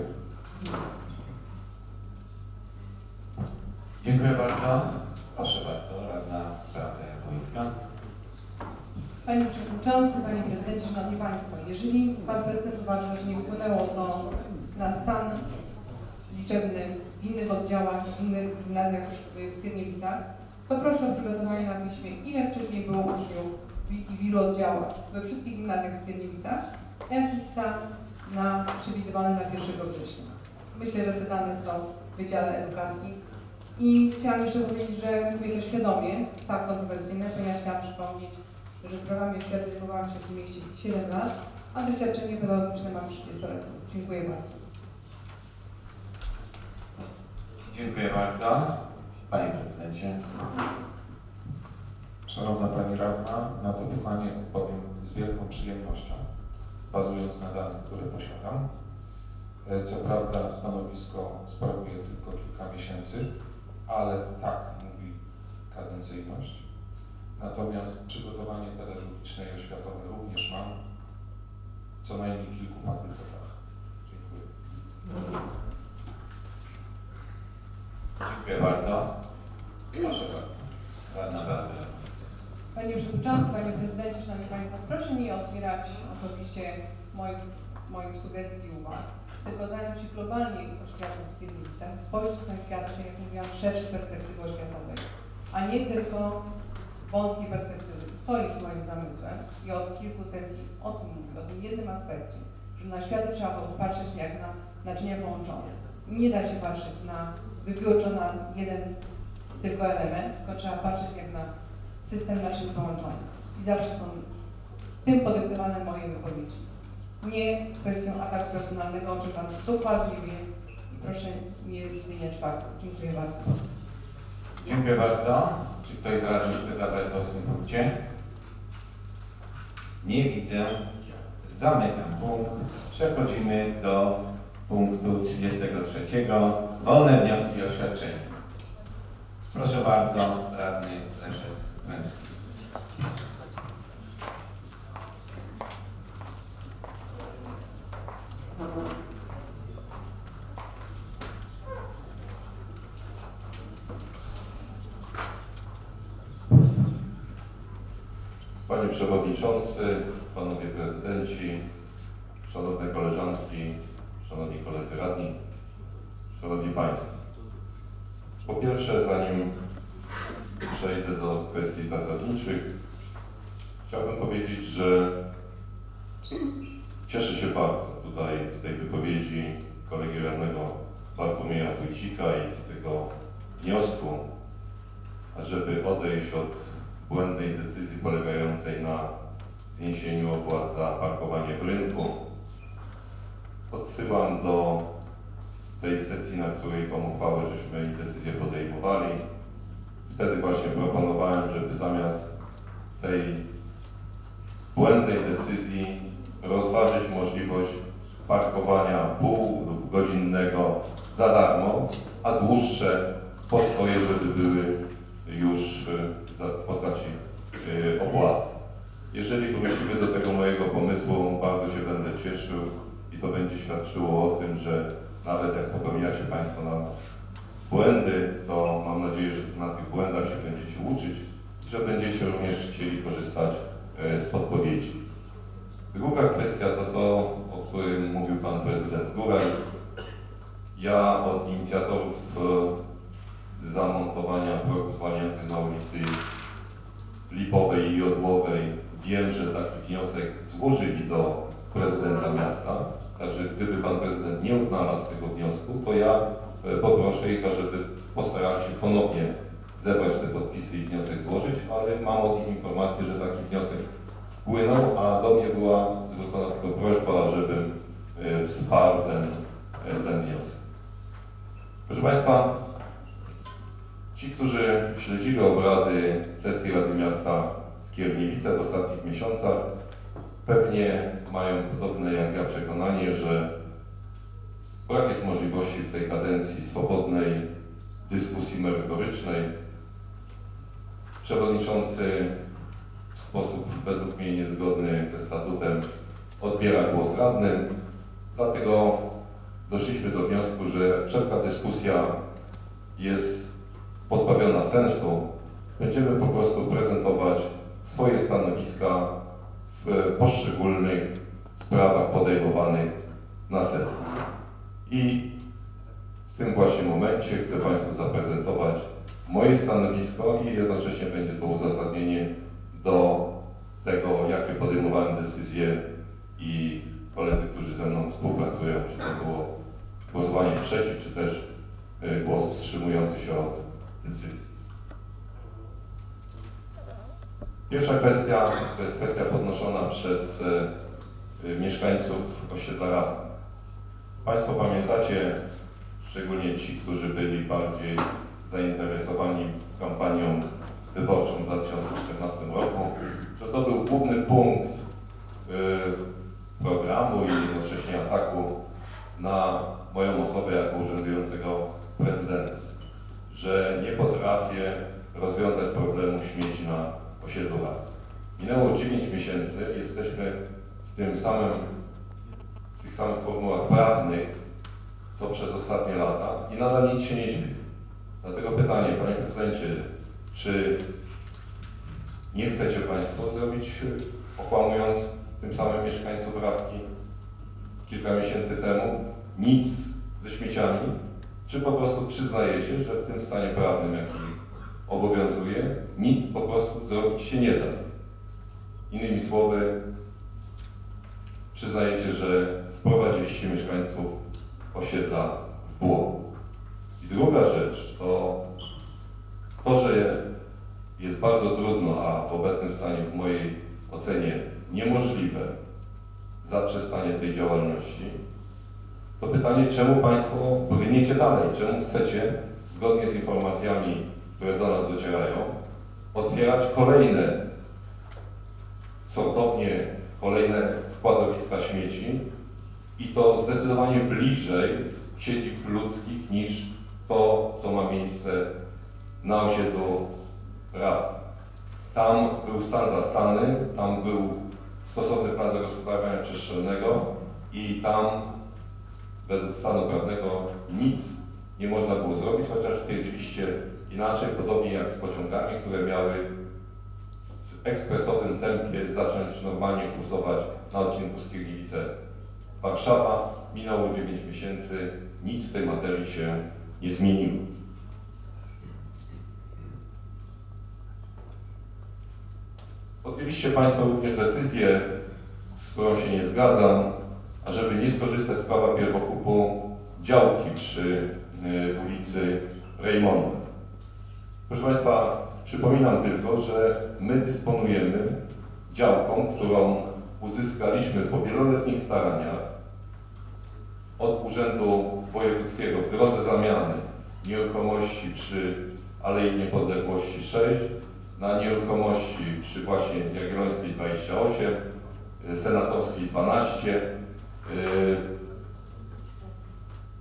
Dziękuję bardzo. Proszę bardzo, Radna Beata Jabłońska. Panie Przewodniczący, Panie Prezydencie, Szanowni Państwo, jeżeli Pan Prezydent uważa, że nie wpłynęło to na stan liczebny w innych oddziałach, w innych gimnazjach w Skierniewicach, to proszę o przygotowanie na piśmie, ile wcześniej było uczniów i w ilu oddziałach we wszystkich gimnazjach w Skierniewicach, jaki stan na przewidywany na pierwszego września. Myślę, że te dane są w Wydziale Edukacji. I chciałam jeszcze powiedzieć, że mówię to świadomie, tak kontrowersyjne, ponieważ chciałam przypomnieć, że sprawami oświaty zajmowałam się w tym mieście siedem lat, a doświadczenie pedagogiczne mam trzydziestoletnie. Dziękuję bardzo. Dziękuję bardzo. Panie Prezydencie. Szanowna Pani Radna, na to pytanie odpowiem z wielką przyjemnością, bazując na danych, które posiadam. Co prawda stanowisko sprawuję tylko kilka miesięcy, ale tak mówi kadencyjność. Natomiast przygotowanie pedagogiczne i oświatowe również mam, co najmniej kilku fakultetach. Dziękuję. Dziękuję bardzo. Proszę bardzo. Radna Beata. Panie Przewodniczący, Panie Prezydencie, Szanowni Państwo, proszę nie otwierać osobiście moich, moich sugestii i uwag, tylko zająć się globalnie oświatą w Skierniewicach, spojrzeć na świat, jak mówiłam, z szerszej perspektywy oświatowej, a nie tylko z wąskiej perspektywy. To jest moim zamysłem i od kilku sesji o tym mówię, o tym jednym aspekcie, że na światy trzeba patrzeć jak na naczynia połączone. Nie da się patrzeć na wybiórczo na jeden tylko element, tylko trzeba patrzeć jak na system naczyń połączonych. I zawsze są tym podyktowane moje wypowiedzi. Nie kwestią ataku personalnego, o czym Pan dokładnie wie i proszę nie zmieniać faktów. Dziękuję bardzo. Dziękuję bardzo. Czy ktoś z radnych chce zabrać głos w tym punkcie? Nie widzę. Zamykam punkt. Przechodzimy do punktu trzydziestego trzeciego. Wolne wnioski i oświadczenia. Proszę bardzo, radny Leszek Węcki. Panie Przewodniczący, Panowie Prezydenci, Szanowne Koleżanki, Szanowni Koledzy Radni, Szanowni Państwo. Po pierwsze, zanim przejdę do kwestii zasadniczych, chciałbym powiedzieć, że cieszę się bardzo tutaj z tej wypowiedzi kolegi radnego Bartłomieja Wójcika i z tego wniosku, ażeby odejść od błędnej decyzji polegającej na zniesieniu opłat za parkowanie w rynku. Odsyłam do tej sesji, na której tą uchwałę żeśmy decyzję podejmowali. Wtedy właśnie proponowałem, żeby zamiast tej błędnej decyzji rozważyć możliwość parkowania pół lub godzinnego za darmo, a dłuższe postoje, żeby były już w postaci opłat. Jeżeli wrócimy do tego mojego pomysłu, bardzo się będę cieszył i to będzie świadczyło o tym, że nawet jak popełniacie Państwo na błędy, to mam nadzieję, że na tych błędach się będziecie uczyć i że będziecie również chcieli korzystać z podpowiedzi. Druga kwestia to to, o którym mówił Pan Prezydent Guraj. Ja od inicjatorów zamontowania progów zwalniających na ulicy Lipowej i Jodłowej wiem, że taki wniosek złożyli do prezydenta miasta. Także gdyby Pan Prezydent nie odnalazł tego wniosku, to ja poproszę ich, żeby postarali się ponownie zebrać te podpisy i wniosek złożyć, ale mam od nich informację, że taki wniosek wpłynął, a do mnie była zwrócona tylko prośba, żebym wsparł ten, ten wniosek. Proszę Państwa, ci, którzy śledzili obrady sesji Rady Miasta Skierniewice w ostatnich miesiącach, pewnie mają podobne jak ja przekonanie, że brak jest możliwości w tej kadencji swobodnej dyskusji merytorycznej. Przewodniczący w sposób według mnie niezgodny ze statutem odbiera głos radnym, dlatego doszliśmy do wniosku, że wszelka dyskusja jest pozbawiona sensu. Będziemy po prostu prezentować swoje stanowiska w poszczególnych sprawach podejmowanych na sesji. I w tym właśnie momencie chcę Państwu zaprezentować moje stanowisko i jednocześnie będzie to uzasadnienie do tego, jakie podejmowałem decyzje i koledzy, którzy ze mną współpracują, czy to było głosowanie przeciw, czy też głos wstrzymujący się od decyzji. Pierwsza kwestia to jest kwestia podnoszona przez y, mieszkańców osiedla Rafał. Państwo pamiętacie, szczególnie ci, którzy byli bardziej zainteresowani kampanią wyborczą w dwa tysiące czternastym roku, że to był główny punkt y, programu i jednocześnie ataku na moją osobę jako urzędującego prezydenta, że nie potrafię rozwiązać problemu śmieci na osiedlu Rafał. Minęło dziewięć miesięcy, jesteśmy w tym samym, w tych samych formułach prawnych, co przez ostatnie lata i nadal nic się nie dzieje. Dlatego pytanie, Panie Prezydencie, czy nie chcecie Państwo zrobić, okłamując tym samym mieszkańców Rawki kilka miesięcy temu, nic ze śmieciami, czy po prostu przyznajecie, że w tym stanie prawnym, jaki obowiązuje, nic po prostu zrobić się nie da. Innymi słowy, przyznajecie, że wprowadziliście mieszkańców osiedla w błąd. I druga rzecz to to, że jest bardzo trudno, a w obecnym stanie w mojej ocenie niemożliwe zaprzestanie tej działalności, to pytanie, czemu Państwo brniecie dalej? Czemu chcecie, zgodnie z informacjami, które do nas docierają, otwierać kolejne sortownie, kolejne składowiska śmieci i to zdecydowanie bliżej siedzib ludzkich niż to, co ma miejsce na osiedlu Rafał. Tam był stan zastany, tam był stosowny plan zagospodarowania przestrzennego i tam według stanu prawnego nic nie można było zrobić, chociaż twierdziliście inaczej, podobnie jak z pociągami, które miały w ekspresowym tempie zacząć normalnie kursować na odcinku Skierniewice-Warszawa. Minęło dziewięć miesięcy, nic w tej materii się nie zmieniło. Podjęliście Państwo również decyzję, z którą się nie zgadzam, ażeby nie skorzystać z prawa pierwokupu działki przy y, ulicy Rejmonta. Proszę Państwa, przypominam tylko, że my dysponujemy działką, którą uzyskaliśmy po wieloletnich staraniach od Urzędu Wojewódzkiego w drodze zamiany nieruchomości przy Alei Niepodległości sześć na nieruchomości przy właśnie Jagiellońskiej dwadzieścia osiem, Senatorskiej dwanaście,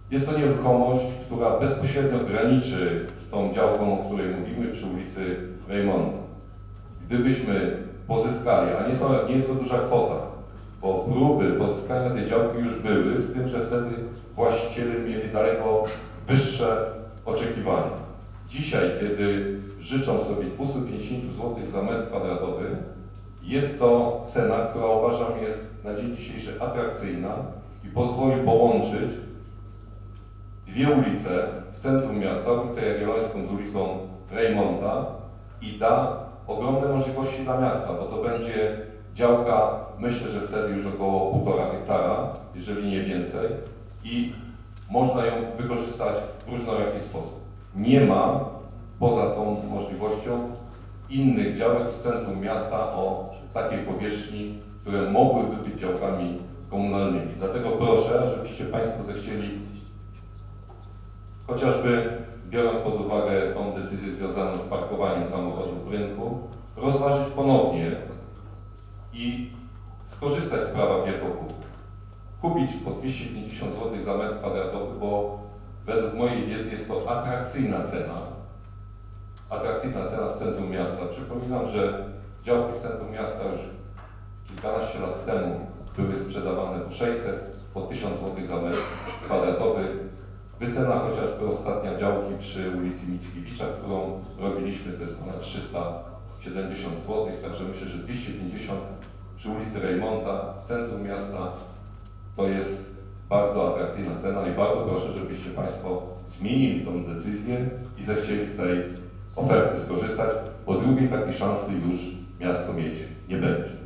Jest to nieruchomość, która bezpośrednio graniczy z tą działką, o której mówimy, przy ulicy Reymonta. Gdybyśmy pozyskali, a nie, są, nie jest to duża kwota, bo próby pozyskania tej działki już były, z tym, że wtedy właściciele mieli daleko wyższe oczekiwania. Dzisiaj, kiedy życzą sobie dwieście pięćdziesiąt złotych za metr kwadratowy, jest to cena, która uważam jest na dzień dzisiejszy atrakcyjna i pozwoli połączyć dwie ulice w centrum miasta, ulicę Jagiellońską z ulicą Reymonta i da ogromne możliwości dla miasta, bo to będzie działka, myślę, że wtedy już około półtora hektara, jeżeli nie więcej, i można ją wykorzystać w różnoraki sposób. Nie ma poza tą możliwością innych działek w centrum miasta o takiej powierzchni, które mogłyby być działkami komunalnymi. Dlatego proszę, żebyście Państwo zechcieli, chociażby biorąc pod uwagę tą decyzję związaną z parkowaniem samochodów w rynku, rozważyć ponownie i skorzystać z prawa pierwokupu. Kupić po dwieście pięćdziesiąt złotych za metr kwadratowy, bo według mojej wiedzy jest to atrakcyjna cena. Atrakcyjna cena w centrum miasta. Przypominam, że działki w centrum miasta już kilkanaście lat temu były sprzedawane po sześćset, po tysiąc złotych za metr kwadratowy. Wycena chociażby ostatnia działki przy ulicy Mickiewicza, którą robiliśmy, to jest ponad trzysta siedemdziesiąt złotych, także myślę, że dwieście pięćdziesiąt przy ulicy Reymonta w centrum miasta to jest bardzo atrakcyjna cena i bardzo proszę, żebyście Państwo zmienili tą decyzję i zechcieli z tej oferty skorzystać, bo drugiej takiej szansy już miasto mieć nie będzie.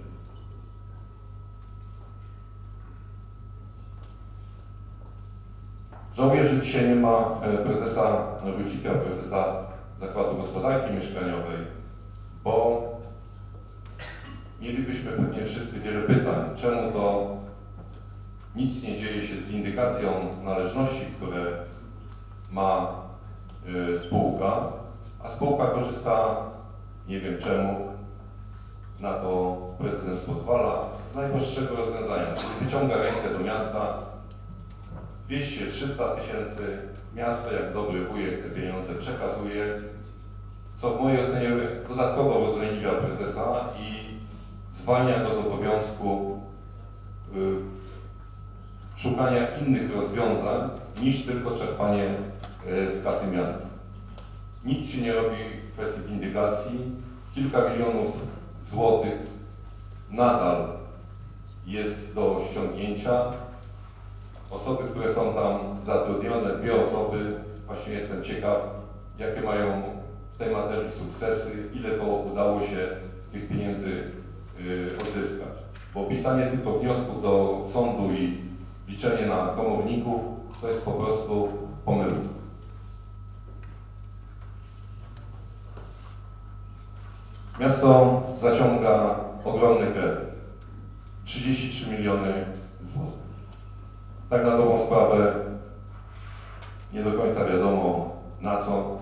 Żałuję, że dzisiaj nie ma prezesa Rudzika, prezesa Zakładu Gospodarki Mieszkaniowej, bo mielibyśmy pewnie wszyscy wiele pytań, czemu to nic nie dzieje się z windykacją należności, które ma y, spółka, a spółka korzysta, nie wiem czemu, na to prezydent pozwala, z najprostszego rozwiązania, czyli wyciąga rękę do miasta, dwieście trzysta tysięcy, miasto jak dobry wujek te pieniądze przekazuje, co w mojej ocenie dodatkowo rozleniwia prezesa i zwalnia go z obowiązku y, szukania innych rozwiązań niż tylko czerpanie y, z kasy miasta. Nic się nie robi w kwestii windykacji. Kilka milionów złotych nadal jest do ściągnięcia. Osoby, które są tam zatrudnione, dwie osoby, właśnie jestem ciekaw, jakie mają w tej materii sukcesy, ile to udało się tych pieniędzy yy, odzyskać. Bo pisanie tylko wniosków do sądu i liczenie na komorników to jest po prostu pomyłka. Miasto zaciąga ogromny kredyt, trzydzieści trzy miliony złotych. Tak na dobrą sprawę nie do końca wiadomo na co.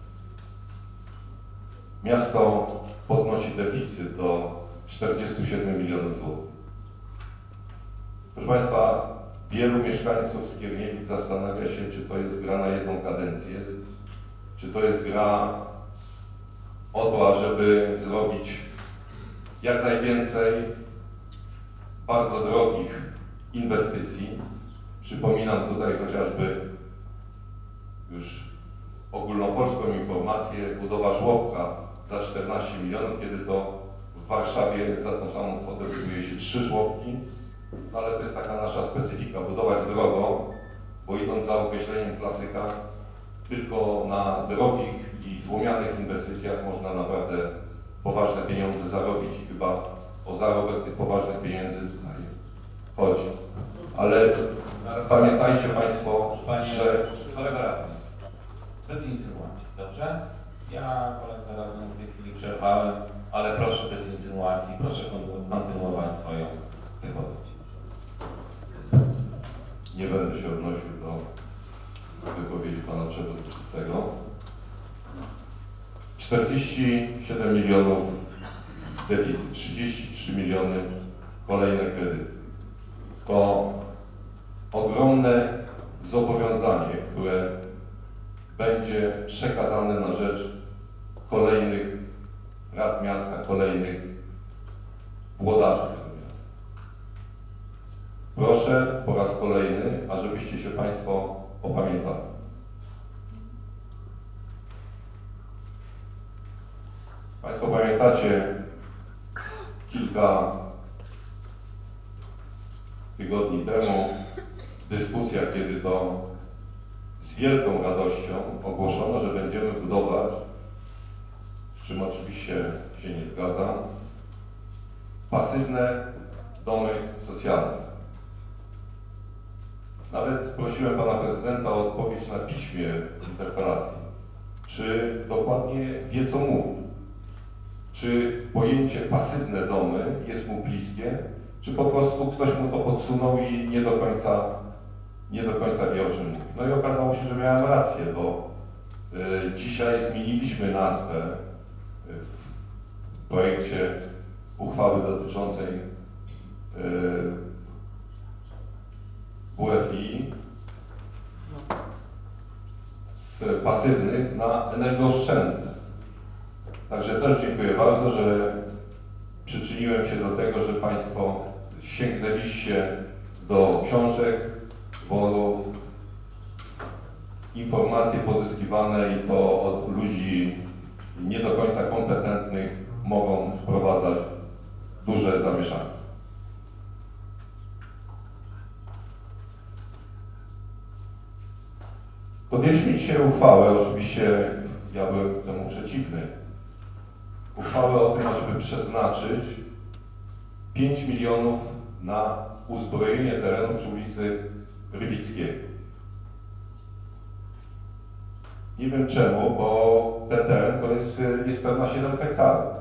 Miasto podnosi deficyt do czterdziestu siedmiu milionów złotych. Proszę Państwa, wielu mieszkańców Skierniewic zastanawia się, czy to jest gra na jedną kadencję, czy to jest gra o to, ażeby zrobić jak najwięcej bardzo drogich inwestycji. Przypominam tutaj chociażby już ogólnopolską informację, budowa żłobka za czternaście milionów, kiedy to w Warszawie za tą samą kwotę buduje się trzy żłobki, no ale to jest taka nasza specyfika, budować drogo, bo idąc za określeniem klasyka, tylko na drogich i złomianych inwestycjach można naprawdę poważne pieniądze zarobić i chyba o zarobek tych poważnych pieniędzy tutaj chodzi. Ale pamiętajcie Państwo, Panie, że... kolega radny, bez insynuacji, dobrze? Ja kolega radny w tej chwili przerwałem, ale proszę bez insynuacji, proszę kontynuować swoją wypowiedź. Nie będę się odnosił do wypowiedzi Pana Przewodniczącego. czterdzieści siedem milionów deficyt, trzydzieści trzy miliony kolejne kredyty. To ogromne zobowiązanie, które będzie przekazane na rzecz kolejnych rad miasta, kolejnych włodarzy tego miasta. Proszę po raz kolejny, ażebyście się Państwo opamiętali. Państwo pamiętacie kilka tygodni temu dyskusja, kiedy to z wielką radością ogłoszono, że będziemy budować, z czym oczywiście się nie zgadzam, pasywne domy socjalne. Nawet prosiłem pana prezydenta o odpowiedź na piśmie w interpelacji. Czy dokładnie wie, co mówi? Czy pojęcie pasywne domy jest mu bliskie, czy po prostu ktoś mu to podsunął i nie do końca, nie do końca wie, o czym mówi? No i okazało się, że miałem rację, bo y, dzisiaj zmieniliśmy nazwę y, w projekcie uchwały dotyczącej y, W F I z pasywnych na energooszczędne. Także też dziękuję bardzo, że przyczyniłem się do tego, że Państwo sięgnęliście do książek, bo informacje pozyskiwane i to od ludzi nie do końca kompetentnych mogą wprowadzać duże zamieszanie. Podjęliśmy dzisiaj uchwałę, oczywiście ja byłem temu przeciwny, uchwałę o tym, ażeby przeznaczyć pięć milionów na uzbrojenie terenu przy ulicy Rybickiego. Nie wiem czemu, bo ten teren to jest niespełna siedem hektarów.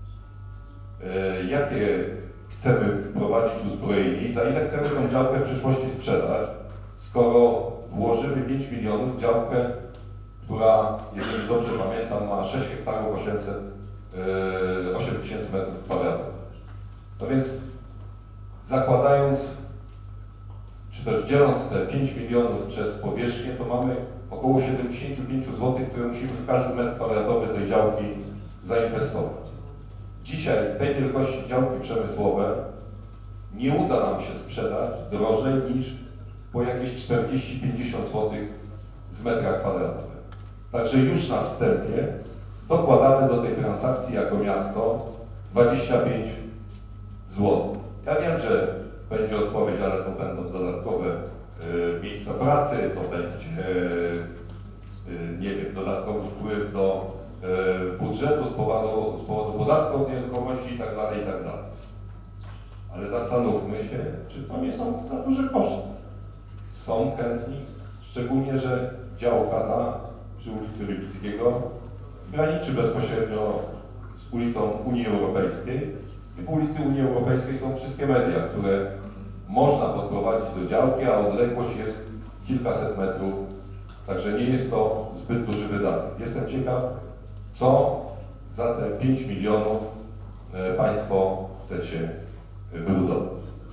Jakie chcemy wprowadzić uzbrojenie i za ile chcemy tą działkę w przyszłości sprzedać, skoro włożymy pięć milionów w działkę, która, jeżeli dobrze pamiętam, ma sześć hektarów osiemset, osiem tysięcy metrów kwadratowych. No więc zakładając, czy też dzieląc te pięć milionów przez powierzchnię, to mamy około siedemdziesiąt pięć złotych, które musimy w każdy metr kwadratowy tej działki zainwestować. Dzisiaj tej wielkości działki przemysłowe nie uda nam się sprzedać drożej niż po jakieś czterdzieści do pięćdziesięciu złotych z metra kwadratowego. Także już na wstępie dokładamy do tej transakcji jako miasto dwadzieścia pięć złotych. Ja wiem, że będzie odpowiedź, ale to będą dodatkowe y, miejsca pracy, to będzie, y, y, nie wiem, dodatkowy wpływ do y, budżetu z powodu, z powodu podatków z nieruchomości itd., itd. Ale zastanówmy się, czy to nie są za duże koszty. Są chętni, szczególnie, że działka ta przy ulicy Rybickiego graniczy bezpośrednio z ulicą Unii Europejskiej i w ulicy Unii Europejskiej są wszystkie media, które można podprowadzić do działki, a odległość jest kilkaset metrów, także nie jest to zbyt duży wydatek. Jestem ciekaw, co za te pięć milionów Państwo chcecie wybudować.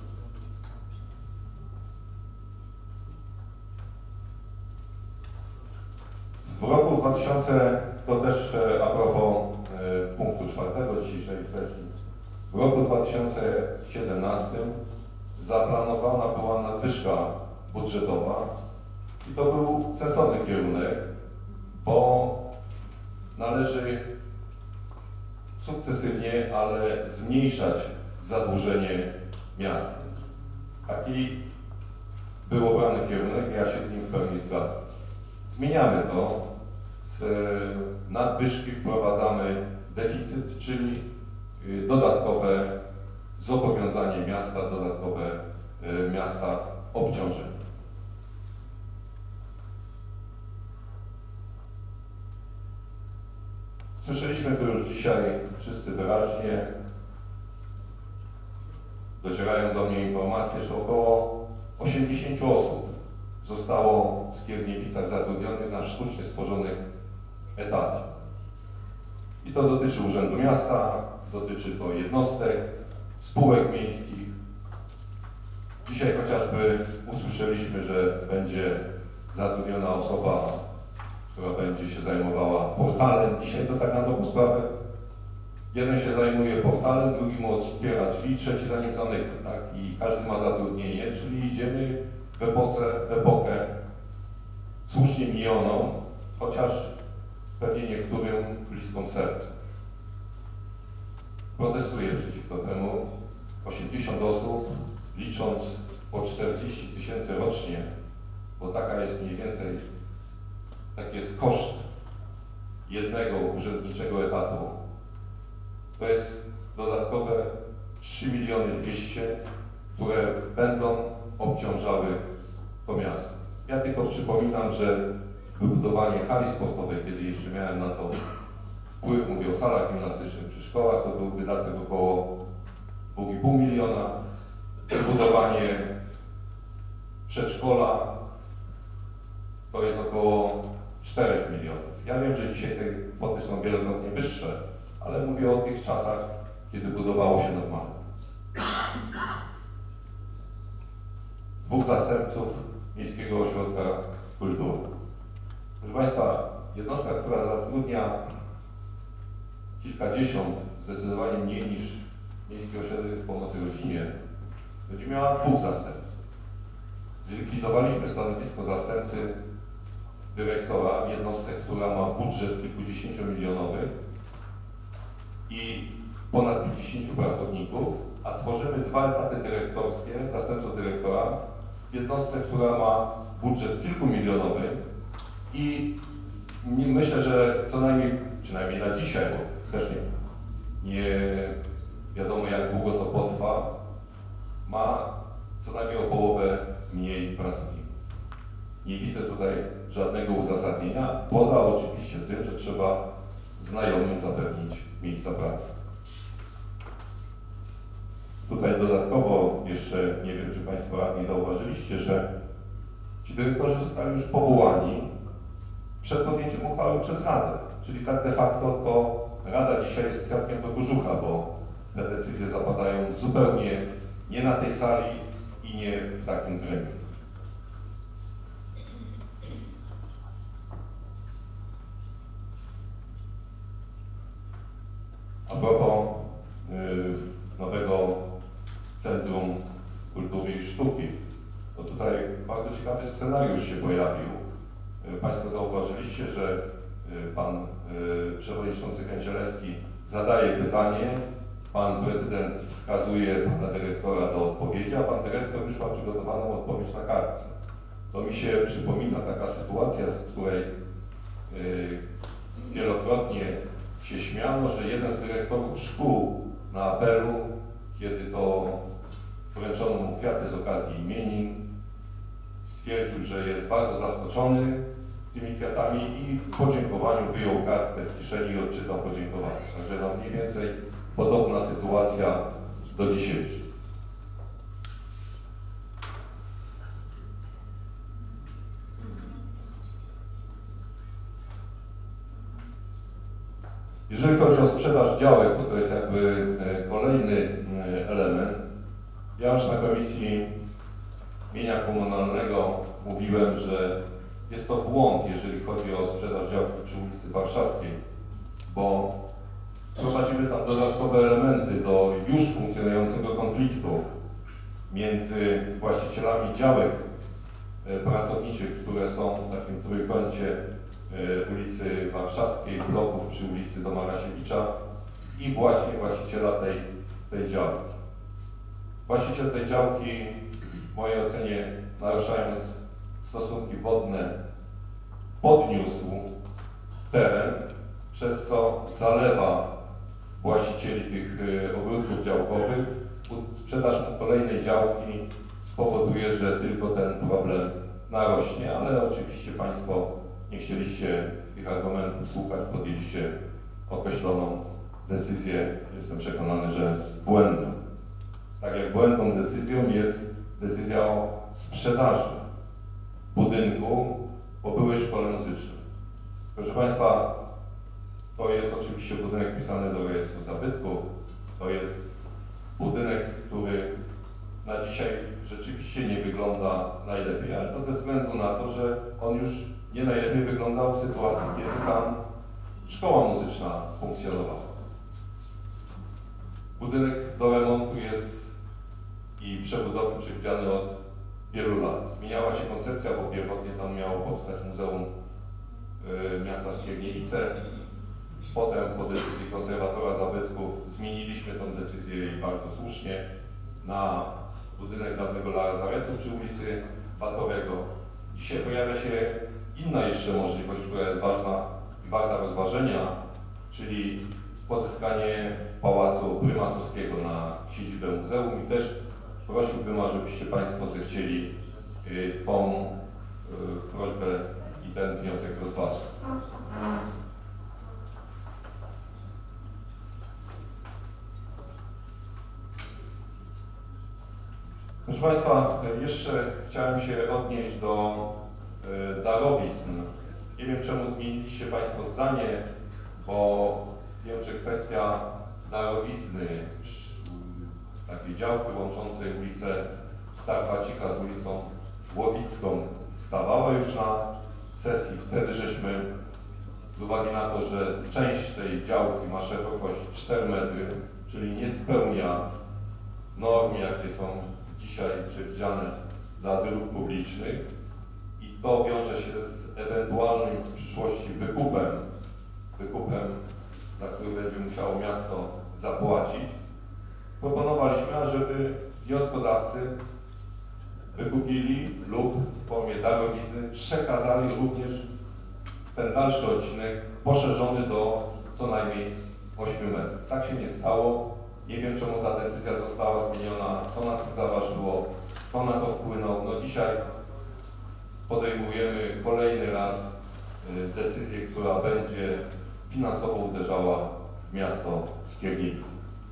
W roku dwa tysiące, to też a propos e, punktu czwartego dzisiejszej sesji, w roku dwa tysiące siedemnastym zaplanowana była nadwyżka budżetowa i to był sensowny kierunek, bo należy sukcesywnie, ale zmniejszać zadłużenie miasta. Taki był obrany kierunek, ja się z nim w pełni zgadzam. Zmieniamy to, z nadwyżki wprowadzamy deficyt, czyli dodatkowe zobowiązanie miasta, dodatkowe miasta obciążenie. Słyszeliśmy to już dzisiaj wszyscy wyraźnie. Docierają do mnie informacje, że około osiemdziesięciu osób zostało w Skierniewicach zatrudnionych na sztucznie stworzonych etatach. I to dotyczy Urzędu Miasta, dotyczy to jednostek, spółek miejskich. Dzisiaj chociażby usłyszeliśmy, że będzie zatrudniona osoba, która będzie się zajmowała portalem. Dzisiaj to tak na dobrą sprawę. Jeden się zajmuje portalem, drugi mu otwiera drzwi, trzeci za nim zamyka, tak? I każdy ma zatrudnienie, czyli idziemy w, epoce, w epokę słusznie minioną, chociaż pewnie niektórym bliską sercu. Protestuję przeciwko temu. osiemdziesiąt osób, licząc po czterdzieści tysięcy rocznie, bo taka jest mniej więcej, tak jest koszt jednego urzędniczego etatu. To jest dodatkowe trzy miliony dwieście, które będą obciążały to miasto. Ja tylko przypominam, że wybudowanie hali sportowej, kiedy jeszcze miałem na to wpływ, mówię o salach gimnastycznych przy szkołach, to był wydatek około dwa i pół miliona. Wybudowanie przedszkola to jest około czterech milionów. Ja wiem, że dzisiaj te kwoty są wielokrotnie wyższe, ale mówię o tych czasach, kiedy budowało się normalnie. Dwóch zastępców Miejskiego Ośrodka Kultury. Proszę Państwa, jednostka, która zatrudnia kilkadziesiąt, zdecydowanie mniej niż Miejski Ośrodek Pomocy Rodzinie, będzie miała dwóch zastępców. Zlikwidowaliśmy stanowisko zastępcy dyrektora w jednostce, która ma budżet kilkudziesięciomilionowy i ponad pięćdziesięciu pracowników, a tworzymy dwa etaty dyrektorskie, zastępców dyrektora, w jednostce, która ma budżet kilkumilionowy i myślę, że co najmniej, przynajmniej na dzisiaj, bo też nie, nie wiadomo jak długo to potrwa, ma co najmniej o połowę mniej pracowników. Nie widzę tutaj żadnego uzasadnienia, poza oczywiście tym, że trzeba znajomym zapewnić miejsca pracy. Tutaj dodatkowo jeszcze, nie wiem czy Państwo radni zauważyliście, że ci dyrektorzy zostali już powołani przed podjęciem uchwały przez Radę. Czyli tak de facto to Rada dzisiaj jest kwiatkiem do kożucha, bo te decyzje zapadają zupełnie nie na tej sali i nie w takim gremium. A propos yy, nowego Centrum Kultury i Sztuki, to tutaj bardzo ciekawy scenariusz się pojawił. Yy, Państwo zauważyliście, że yy, Pan yy, Przewodniczący Kęcielewski zadaje pytanie, Pan Prezydent wskazuje Pana Dyrektora do odpowiedzi, a Pan Dyrektor już ma przygotowaną odpowiedź na kartce. To mi się przypomina taka sytuacja, z której yy, wielokrotnie się śmiano, że jeden z dyrektorów szkół na apelu, kiedy to wręczono mu kwiaty z okazji imienin, stwierdził, że jest bardzo zaskoczony tymi kwiatami i w podziękowaniu wyjął kartkę z kieszeni i odczytał podziękowanie. Także no mniej więcej podobna sytuacja do dzisiejszej. Jeżeli chodzi o sprzedaż działek, bo to jest jakby kolejny element, ja już na Komisji Mienia Komunalnego mówiłem, że jest to błąd, jeżeli chodzi o sprzedaż działki przy ulicy Warszawskiej, bo wprowadzimy tam dodatkowe elementy do już funkcjonującego konfliktu między właścicielami działek pracowniczych, które są w takim trójkącie ulicy Warszawskiej, bloków przy ulicy Domarasiewicza i właśnie właściciela tej, tej działki. Właściciel tej działki, w mojej ocenie, naruszając stosunki wodne, podniósł teren, przez co zalewa właścicieli tych ogródków działkowych. Sprzedaż kolejnej działki spowoduje, że tylko ten problem narośnie, ale oczywiście Państwo nie chcieliście tych argumentów słuchać, podjęliście określoną decyzję, jestem przekonany, że błędną. Tak jak błędną decyzją jest decyzja o sprzedaży budynku po byłej szkole muzycznej. Proszę Państwa, to jest oczywiście budynek wpisany do rejestru zabytków, to jest budynek, który na dzisiaj rzeczywiście nie wygląda najlepiej, ale to ze względu na to, że on już nie najlepiej wyglądał w sytuacji, kiedy tam szkoła muzyczna funkcjonowała. Budynek do remontu jest i przebudowy przewidziany od wielu lat. Zmieniała się koncepcja, bo pierwotnie tam miało powstać Muzeum y, Miasta Skierniewice. Potem po decyzji konserwatora zabytków zmieniliśmy tę decyzję i bardzo słusznie na budynek dawnego lazaretu przy ulicy Batorego. Dzisiaj pojawia się inna jeszcze możliwość, która jest ważna i warta rozważenia, czyli pozyskanie Pałacu Prymasowskiego na siedzibę muzeum i też prosiłbym, ażebyście Państwo zechcieli y, tą y, prośbę i ten wniosek rozważyć. Proszę Państwa, jeszcze chciałem się odnieść do y, darowizn. Nie wiem, czemu zmieniliście Państwo zdanie, bo wiem, że kwestia darowizny, takiej działki łączącej ulicę Starwacika z ulicą Łowicką, stawała już na sesji. Wtedy żeśmy, z uwagi na to, że część tej działki ma szerokość cztery metry, czyli nie spełnia norm, jakie są dzisiaj przewidziane dla dróg publicznych i to wiąże się z ewentualnym w przyszłości wykupem, wykupem, za który będzie musiało miasto zapłacić, proponowaliśmy, ażeby wnioskodawcy wykupili lub w formie darowizny przekazali również ten dalszy odcinek poszerzony do co najmniej ośmiu metrów. Tak się nie stało. Nie wiem, czemu ta decyzja została zmieniona, co na tym zaważyło, kto na to wpłynął. No dzisiaj podejmujemy kolejny raz decyzję, która będzie finansowo uderzała w miasto Skierniewice.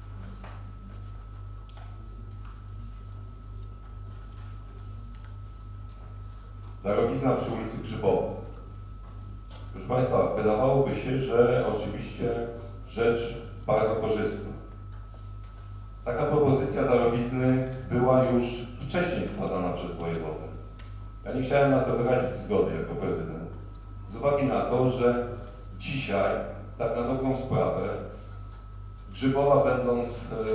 Darowizna przy ulicy Grzybowej. Proszę Państwa, wydawałoby się, że oczywiście rzecz bardzo korzystna. Taka propozycja darowizny była już wcześniej składana przez wojewodę. Ja nie chciałem na to wyrazić zgody jako prezydent. Z uwagi na to, że dzisiaj, tak na dobrą sprawę, Grzybowa, będąc e,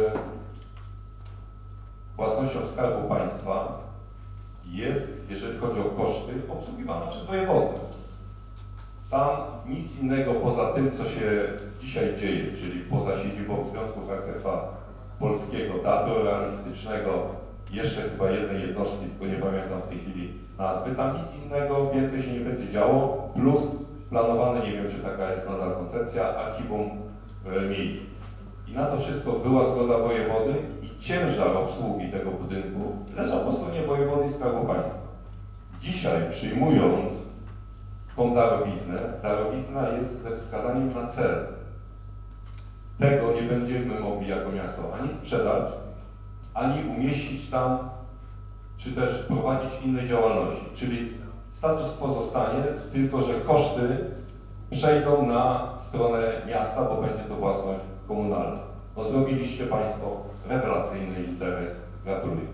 własnością Skarbu Państwa, jest, jeżeli chodzi o koszty, obsługiwana przez wojewodę. Tam nic innego poza tym, co się dzisiaj dzieje, czyli poza siedzibą Związku Harcerstwa Polskiego, teatru realistycznego, jeszcze chyba jednej jednostki, tylko nie pamiętam w tej chwili nazwy, tam nic innego więcej się nie będzie działo, plus planowane, nie wiem, czy taka jest nadal koncepcja, archiwum e, miejskie. I na to wszystko była zgoda wojewody i ciężar obsługi tego budynku leżał po stronie wojewody i Skarbu Państwa. Dzisiaj, przyjmując tą darowiznę, darowizna jest ze wskazaniem na cel. Tego nie będziemy mogli jako miasto ani sprzedać, ani umieścić tam, czy też prowadzić innej działalności. Czyli status quo zostanie, tylko że koszty przejdą na stronę miasta, bo będzie to własność komunalna. No zrobiliście Państwo rewelacyjny interes. Gratuluję.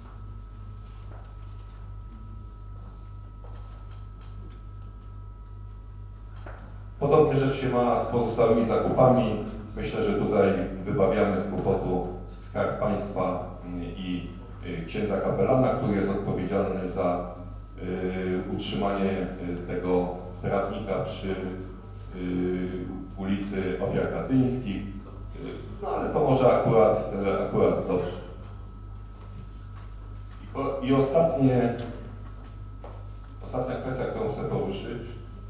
Podobnie rzecz się ma z pozostałymi zakupami. Myślę, że tutaj wybawiamy z kłopotu Skarb Państwa i księdza kapelana, który jest odpowiedzialny za y, utrzymanie tego trawnika przy y, ulicy Ofiar Katyńskich. No ale to może akurat, akurat dobrze. I, i ostatnie, ostatnia kwestia, którą chcę poruszyć.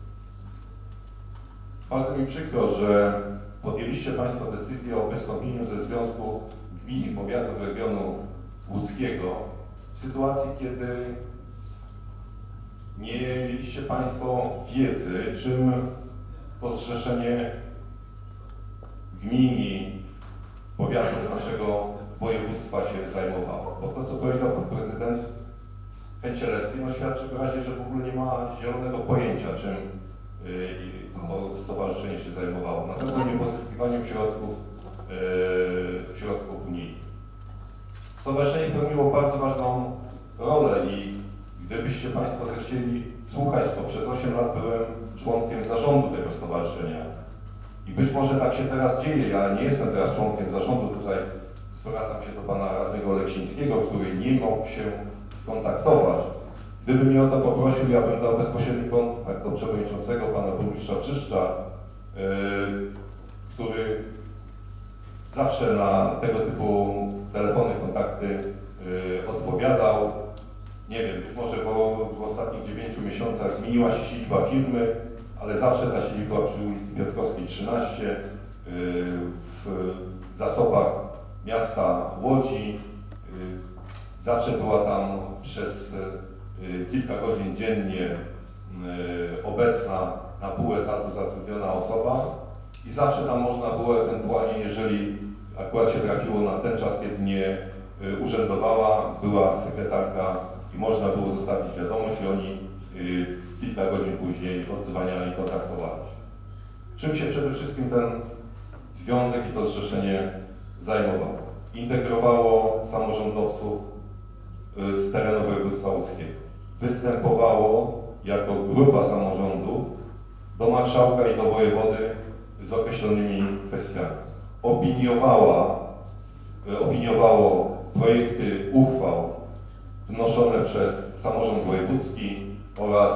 Bardzo mi przykro, że podjęliście Państwo decyzję o wystąpieniu ze Związku Gmin i Powiatów Regionu Łódzkiego w sytuacji, kiedy nie mieliście Państwo wiedzy, czym to zrzeszenie gmin i powiatów naszego województwa się zajmowało. Bo to, co powiedział Pan Prezydent Kęcielecki, no świadczy wyraźnie, że w ogóle nie ma zielonego pojęcia, czym to stowarzyszenie się zajmowało. Na pewno nie pozyskiwaniem środków, yy, środków unijnych. Stowarzyszenie pełniło bardzo ważną rolę i gdybyście Państwo zechcieli słuchać, to przez osiem lat byłem członkiem zarządu tego stowarzyszenia. I być może tak się teraz dzieje, ja nie jestem teraz członkiem zarządu, tutaj zwracam się do Pana Radnego Oleksińskiego, który nie mógł się skontaktować. Gdyby mnie o to poprosił, ja bym dał bezpośredni kontakt do przewodniczącego, Pana Burmistrza Czyszcza, yy, który zawsze na tego typu telefony, kontakty yy, odpowiadał. Nie wiem, być może po, w ostatnich dziewięciu miesiącach zmieniła się siedziba firmy, ale zawsze ta siedziba przy ulicy Piotrkowskiej trzynaście yy, w zasobach miasta Łodzi. Yy, zawsze była tam przez yy, kilka godzin dziennie yy, obecna na pół etatu zatrudniona osoba i zawsze tam można było ewentualnie, jeżeli akurat się trafiło na ten czas, kiedy nie yy, urzędowała, była sekretarka i można było zostawić wiadomość i oni yy, kilka godzin później odzwaniali i kontaktowali się. Czym się przede wszystkim ten związek i to zrzeszenie zajmowało? Integrowało samorządowców z terenu województwa łódzkiego. Występowało jako grupa samorządów do marszałka i do wojewody z określonymi kwestiami. Opiniowała, opiniowało projekty uchwał wnoszone przez samorząd wojewódzki oraz,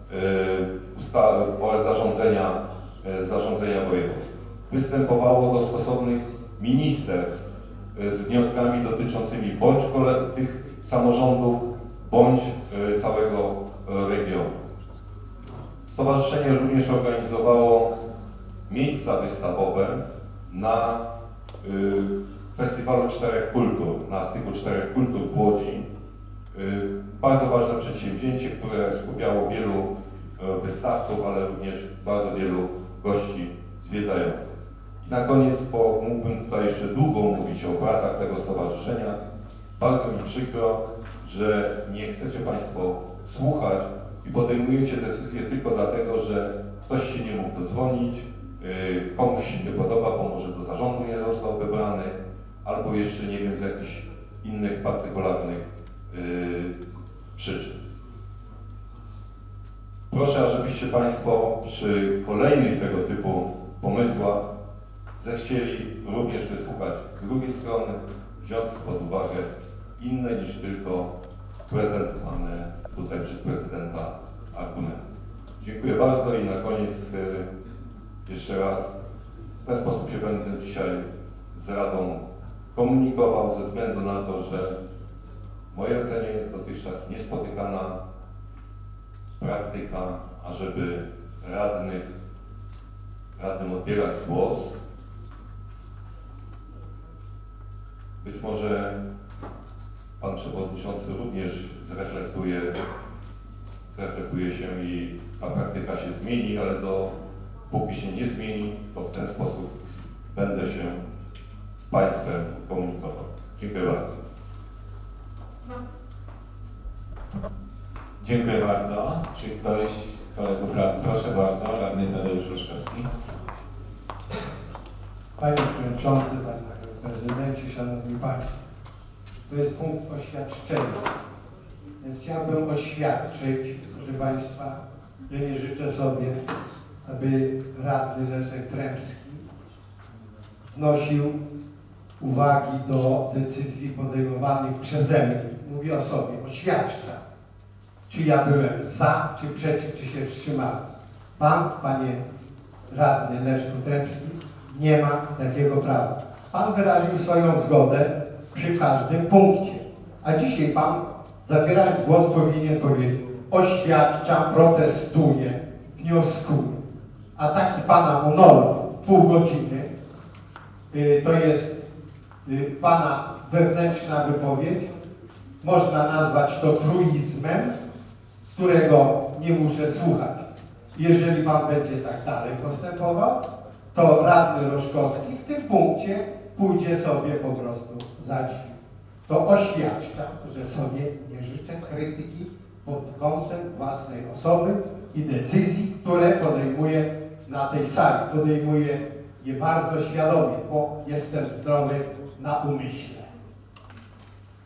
yy, oraz zarządzenia, yy, zarządzenia województw. Występowało do stosownych ministerstw yy, z wnioskami dotyczącymi bądź tych samorządów, bądź yy, całego yy, regionu. Stowarzyszenie również organizowało miejsca wystawowe na yy, Festiwalu Czterech Kultur, na styku Czterech Kultur w Łodzi. Bardzo ważne przedsięwzięcie, które skupiało wielu wystawców, ale również bardzo wielu gości zwiedzających. I na koniec, bo mógłbym tutaj jeszcze długo mówić o pracach tego stowarzyszenia, bardzo mi przykro, że nie chcecie Państwo słuchać i podejmujecie decyzje tylko dlatego, że ktoś się nie mógł dodzwonić, komuś się nie podoba, bo może do zarządu nie został wybrany, albo jeszcze nie wiem, z jakichś innych partykularnych Yy, przyczyn. Proszę, ażebyście Państwo przy kolejnych tego typu pomysłach zechcieli również wysłuchać drugiej strony, wziąć pod uwagę inne niż tylko prezentowane tutaj przez prezydenta argumenty. Dziękuję bardzo i na koniec yy, jeszcze raz w ten sposób się będę dzisiaj z Radą komunikował ze względu na to, że w mojej ocenie dotychczas niespotykana praktyka, ażeby radnych, radnym odbierać głos. Być może Pan Przewodniczący również zreflektuje, zreflektuje się i ta praktyka się zmieni, ale dopóki się nie zmieni, to w ten sposób będę się z Państwem komunikował. Dziękuję bardzo. Dziękuję bardzo. Czy ktoś z kolegów radnych? Proszę bardzo, radny Tadeusz Ruszkowski. Panie Przewodniczący, Panie Prezydencie, Szanowni Państwo. To jest punkt oświadczenia. Więc chciałbym oświadczyć, proszę Państwa, że nie życzę sobie, aby radny Leszek Tremski wnosił uwagi do decyzji podejmowanych przeze mnie. Mówię o sobie, oświadczam, czy ja byłem za, czy przeciw, czy się wstrzymałem. Pan, Panie Radny Leszku Tremski, nie ma takiego prawa. Pan wyraził swoją zgodę przy każdym punkcie, a dzisiaj Pan, zabierając głos, powinien powiedzieć: oświadczam, protestuję, wnioskuję. A taki Pana monolog, pół godziny, yy, to jest yy, Pana wewnętrzna wypowiedź. Można nazwać to truizmem, którego nie muszę słuchać. Jeżeli Pan będzie tak dalej postępował, to radny Roszkowski w tym punkcie pójdzie sobie po prostu za drzwi. To oświadczam, że sobie nie życzę krytyki pod kątem własnej osoby i decyzji, które podejmuję na tej sali. Podejmuję je bardzo świadomie, bo jestem zdrowy na umyśle.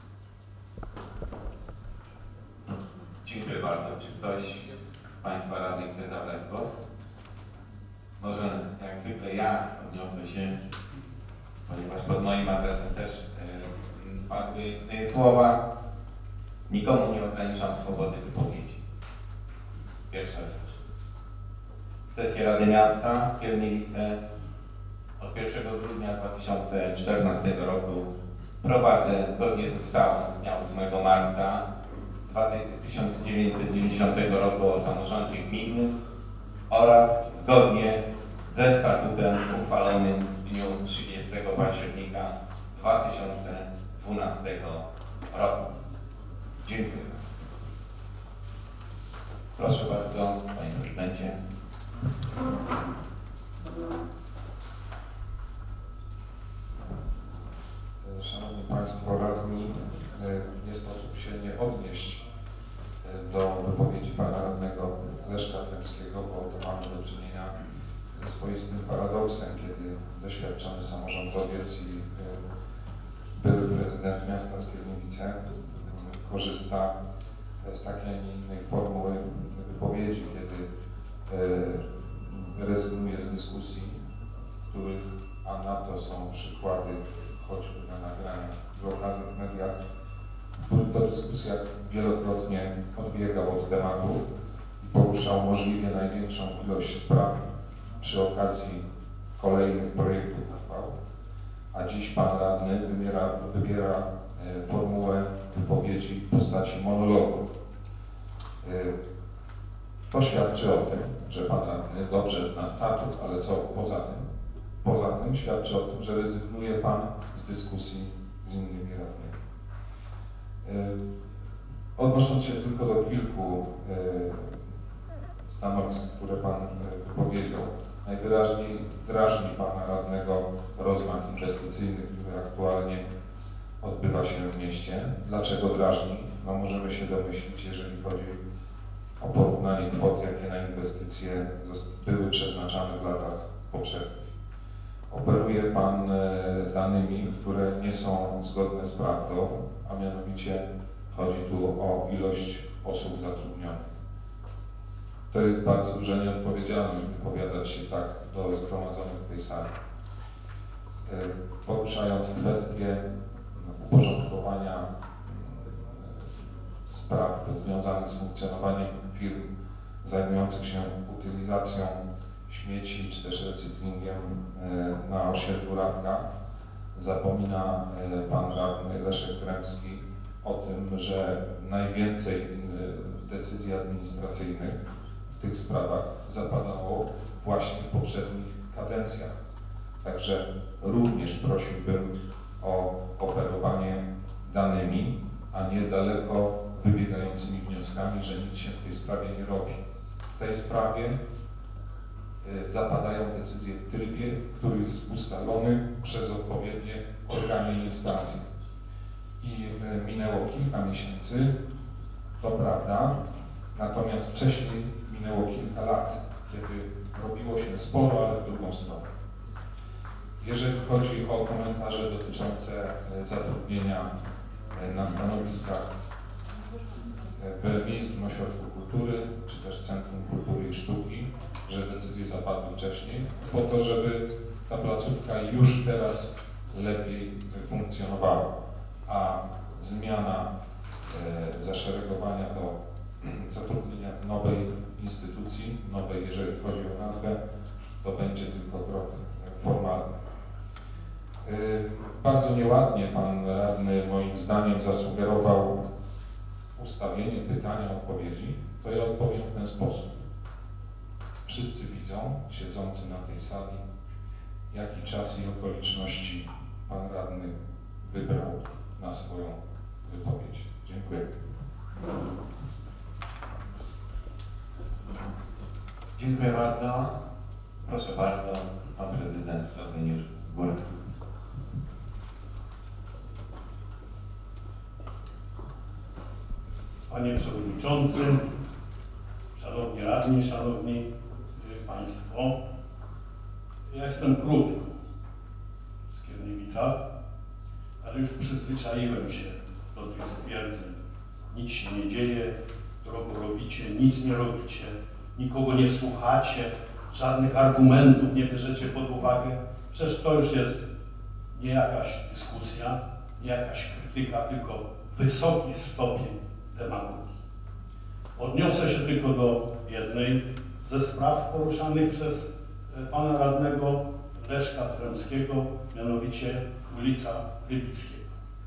Dziękuję bardzo. Czy ktoś z Państwa radnych chce zabrać głos? Może jak zwykle ja odniosę się, ponieważ pod moim adresem też yy, padły yy, słowa. Nikomu nie ograniczam swobody wypowiedzi. Pierwsza rzecz. Sesja Rady Miasta Skierniewice od pierwszego grudnia dwa tysiące czternastego roku prowadzę zgodnie z ustawą z dnia ósmego marca tysiąc dziewięćset dziewięćdziesiątego roku o samorządzie gminnym oraz zgodnie ze statutem uchwalonym w dniu trzydziestego października dwa tysiące dwunastego roku. Dziękuję. Proszę bardzo, Panie Prezydencie. Szanowni Państwo radni, nie sposób się nie odnieść do wypowiedzi Pana radnego Leszka Kremskiego, bo to mamy do czynienia z swoistym paradoksem, kiedy doświadczony samorządowiec i były prezydent miasta Skierniewice korzysta z takiej, a nie innej formuły wypowiedzi, kiedy rezygnuje z dyskusji, których, a na to są przykłady choćby na nagraniach w lokalnych mediach, w których to dyskusjach wielokrotnie odbiegał od tematu i poruszał możliwie największą ilość spraw przy okazji kolejnych projektów uchwał, a dziś Pan radny wybiera, wybiera formułę wypowiedzi w postaci monologu. To świadczy o tym, że Pan radny dobrze zna statut, ale co poza tym? Poza tym świadczy o tym, że rezygnuje Pan z dyskusji z innymi radnymi. Odnosząc się tylko do kilku stanowisk, które Pan wypowiedział, najwyraźniej drażni Pana radnego rozmach inwestycyjny, który aktualnie odbywa się w mieście. Dlaczego drażni? No możemy się domyślić, jeżeli chodzi o porównanie kwot, jakie na inwestycje były przeznaczane w latach poprzednich. Operuje Pan danymi, które nie są zgodne z prawdą, a mianowicie chodzi tu o ilość osób zatrudnionych. To jest bardzo duża nieodpowiedzialność wypowiadać się tak do zgromadzonych w tej sali. Poruszając kwestię uporządkowania spraw związanych z funkcjonowaniem firm zajmujących się utylizacją śmieci czy też recyklingiem na osiedlu Rawka, zapomina Pan radny Leszek Kremski o tym, że najwięcej decyzji administracyjnych w tych sprawach zapadało właśnie w poprzednich kadencjach. Także również prosiłbym o operowanie danymi, a nie daleko wybiegającymi wnioskami, że nic się w tej sprawie nie robi. W tej sprawie zapadają decyzje w trybie, który jest ustalony przez odpowiednie organy i instancje. I minęło kilka miesięcy, to prawda, natomiast wcześniej minęło kilka lat, kiedy robiło się sporo, ale w drugą stronę. Jeżeli chodzi o komentarze dotyczące zatrudnienia na stanowiskach w Miejskim Ośrodku Kultury, czy też Centrum Kultury i Sztuki, że decyzje zapadły wcześniej, po to, żeby ta placówka już teraz lepiej funkcjonowała, a zmiana e, zaszeregowania do zatrudnienia nowej instytucji, nowej, jeżeli chodzi o nazwę, to będzie tylko krok formalny. E, bardzo nieładnie Pan radny moim zdaniem zasugerował ustawienie pytania, odpowiedzi, to ja odpowiem w ten sposób. Wszyscy widzą, siedzący na tej sali, jaki czas i okoliczności Pan radny wybrał na swoją wypowiedź. Dziękuję. Dziękuję bardzo. Proszę bardzo, Pan Prezydent Eugeniusz Górek. Panie Przewodniczący, Szanowni Radni, Szanowni Państwo, ja jestem krótko w Skierniewicach, ale już przyzwyczaiłem się do tych stwierdzeń. Nic się nie dzieje, którego robicie, nic nie robicie, nikogo nie słuchacie, żadnych argumentów nie bierzecie pod uwagę. Przecież to już jest nie jakaś dyskusja, nie jakaś krytyka, tylko wysoki stopień demagogii. Odniosę się tylko do jednej ze spraw poruszanych przez pana radnego Leszka Tremskiego, mianowicie ulica Rybickiego.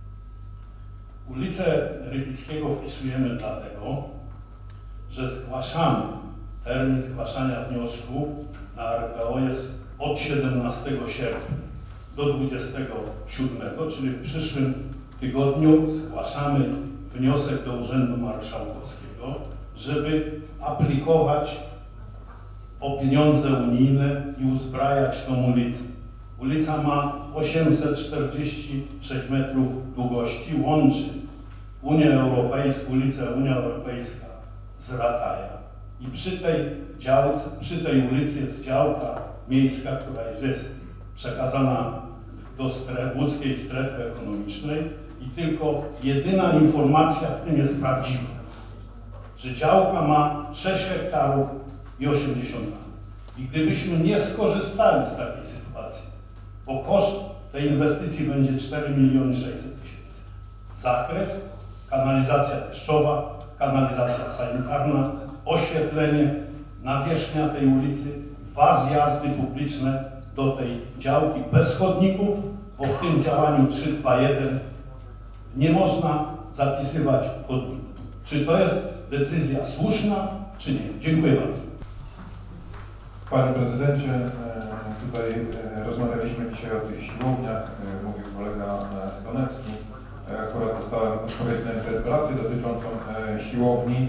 Ulicę Rybickiego wpisujemy dlatego, że zgłaszamy, termin zgłaszania wniosku na R K O jest od siedemnastego sierpnia do dwudziestego siódmego, czyli w przyszłym tygodniu zgłaszamy wniosek do Urzędu Marszałkowskiego, żeby aplikować o pieniądze unijne i uzbrajać tą ulicę. Ulica ma osiemset czterdzieści sześć metrów długości, łączy Unię Europejską, ulicę Unia Europejska z Rataja. I przy tej działce, przy tej ulicy jest działka miejska, która jest przekazana do stref, łódzkiej strefy ekonomicznej i tylko jedyna informacja w tym jest prawdziwa, że działka ma sześć hektarów i osiemdziesiąt lat. I gdybyśmy nie skorzystali z takiej sytuacji, bo koszt tej inwestycji będzie cztery miliony sześćset tysięcy. Zakres, kanalizacja deszczowa, kanalizacja sanitarna, oświetlenie, nawierzchnia tej ulicy, dwa zjazdy publiczne do tej działki bez chodników, bo w tym działaniu trzy dwa jeden nie można zapisywać chodników. Czy to jest decyzja słuszna, czy nie? Dziękuję bardzo. Panie Prezydencie, tutaj rozmawialiśmy dzisiaj o tych siłowniach, mówił kolega Stonecki. Akurat dostałem odpowiedź na interpelację dotyczącą siłowni,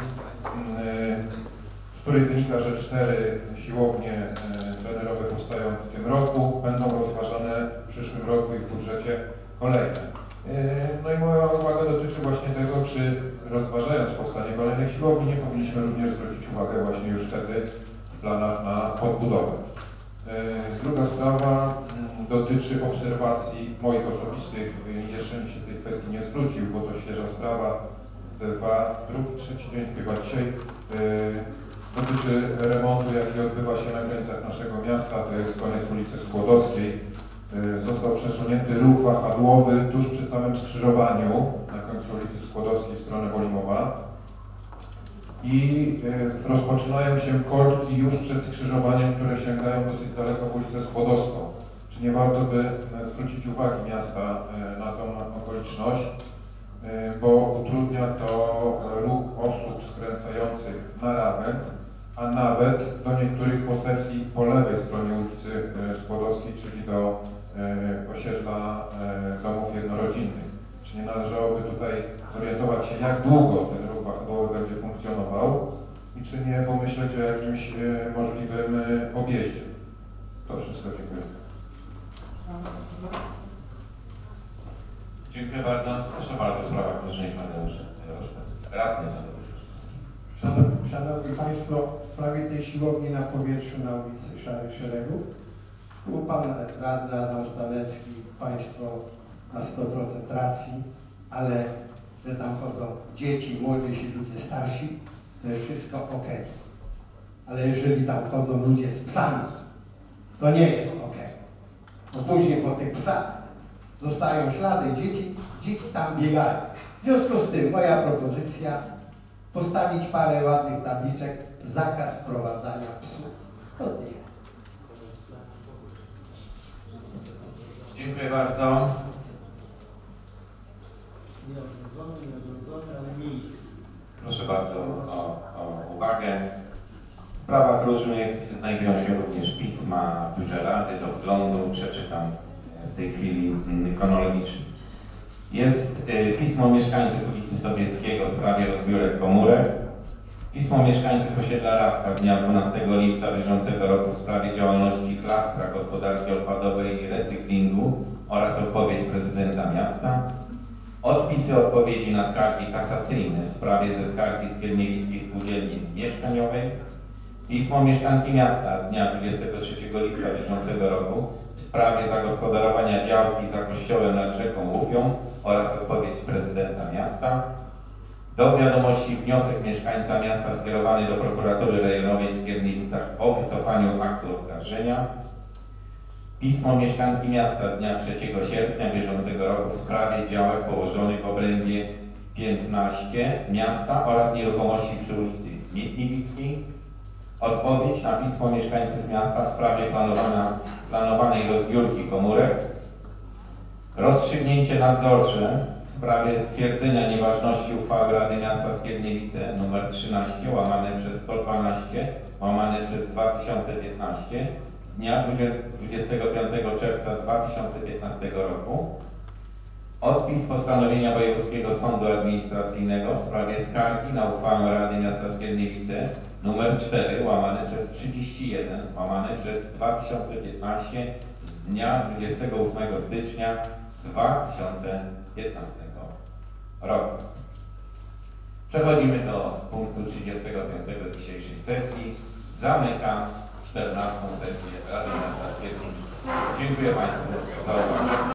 z której wynika, że cztery siłownie trenerowe powstają w tym roku, będą rozważane w przyszłym roku i w budżecie kolejne. No i moja uwaga dotyczy właśnie tego, czy rozważając powstanie kolejnych siłowni, nie powinniśmy również zwrócić uwagę właśnie już wtedy w planach na podbudowę. Druga sprawa dotyczy obserwacji moich osobistych. Jeszcze mi się tej kwestii nie zwrócił, bo to świeża sprawa. Dwa, drugi, trzeci dzień chyba dzisiaj dotyczy remontu, jaki odbywa się na granicach naszego miasta. To jest koniec ulicy Skłodowskiej. Został przesunięty ruch wahadłowy tuż przy samym skrzyżowaniu na końcu ulicy Skłodowskiej w stronę Wolimowa. I rozpoczynają się korki już przed skrzyżowaniem, które sięgają dosyć daleko w ulicę Skłodowską. Czy nie warto by zwrócić uwagi miasta na tą okoliczność, bo utrudnia to ruch osób skręcających na Rawent, a nawet do niektórych posesji po lewej stronie ulicy Skłodowskiej, czyli do osiedla domów jednorodzinnych. Czy nie należałoby tutaj zorientować się, jak długo ten ruch wahadłowy będzie funkcjonował i czy nie pomyśleć o jakimś możliwym objeździe. To wszystko, dziękuję. Dziękuję bardzo. Proszę bardzo, sprawa Koleżenek Tadeusz Roszkowski. Radny Tadeusz Roszkowski. Szanowni, Szanowni Państwo, w sprawie tej siłowni na powietrzu na ulicy Szarych Szeregów, tu Pan Radny Adam Stanecki, Państwo na sto procent racji, ale że tam chodzą dzieci, młodzież i ludzie starsi, to jest wszystko ok. Ale jeżeli tam chodzą ludzie z psami, to nie jest ok. Bo później po tych psach zostają ślady dzieci, dzieci tam biegają. W związku z tym moja propozycja, postawić parę ładnych tabliczek, zakaz prowadzenia psów. To nie. Dziękuję bardzo. Proszę bardzo o, o uwagę. W sprawach różnych znajdują się również pisma w biurze Rady do wglądu. Przeczytam w tej chwili chronologicznie. Jest y, pismo mieszkańców ulicy Sobieskiego w sprawie rozbiórek komórek. Pismo mieszkańców osiedla Rawka z dnia dwunastego lipca bieżącego roku w sprawie działalności klastra gospodarki odpadowej i recyklingu oraz odpowiedź prezydenta miasta. Odpisy odpowiedzi na skargi kasacyjne w sprawie ze skargi z Kielniewickiej Spółdzielni Mieszkaniowej. Pismo mieszkanki miasta z dnia dwudziestego trzeciego lipca bieżącego roku w sprawie zagospodarowania działki za kościołem nad rzeką Łupią oraz odpowiedź prezydenta miasta. Do wiadomości wniosek mieszkańca miasta skierowany do prokuratury rejonowej w Skierniewicach o wycofaniu aktu oskarżenia. Pismo mieszkanki miasta z dnia trzeciego sierpnia bieżącego roku w sprawie działek położonych w obrębie piętnaście miasta oraz nieruchomości przy ulicy Mietniewickiej. Odpowiedź na pismo mieszkańców miasta w sprawie planowana, planowanej rozbiórki komórek. Rozstrzygnięcie nadzorcze w sprawie stwierdzenia nieważności uchwały Rady Miasta Skierniewice nr trzynaście łamane przez sto dwanaście łamane przez dwa tysiące piętnaście z dnia dwudziestego piątego czerwca dwa tysiące piętnastego roku. Odpis postanowienia Wojewódzkiego Sądu Administracyjnego w sprawie skargi na uchwałę Rady Miasta Skierniewice nr cztery łamane przez trzydzieści jeden łamane przez dwa tysiące piętnaście z dnia dwudziestego ósmego stycznia dwa tysiące piętnastego roku. Przechodzimy do punktu trzydziestego piątego dzisiejszej sesji. Zamykam czternastą sesję Rady Miasta Skierniewice. Dziękuję Państwu za uwagę.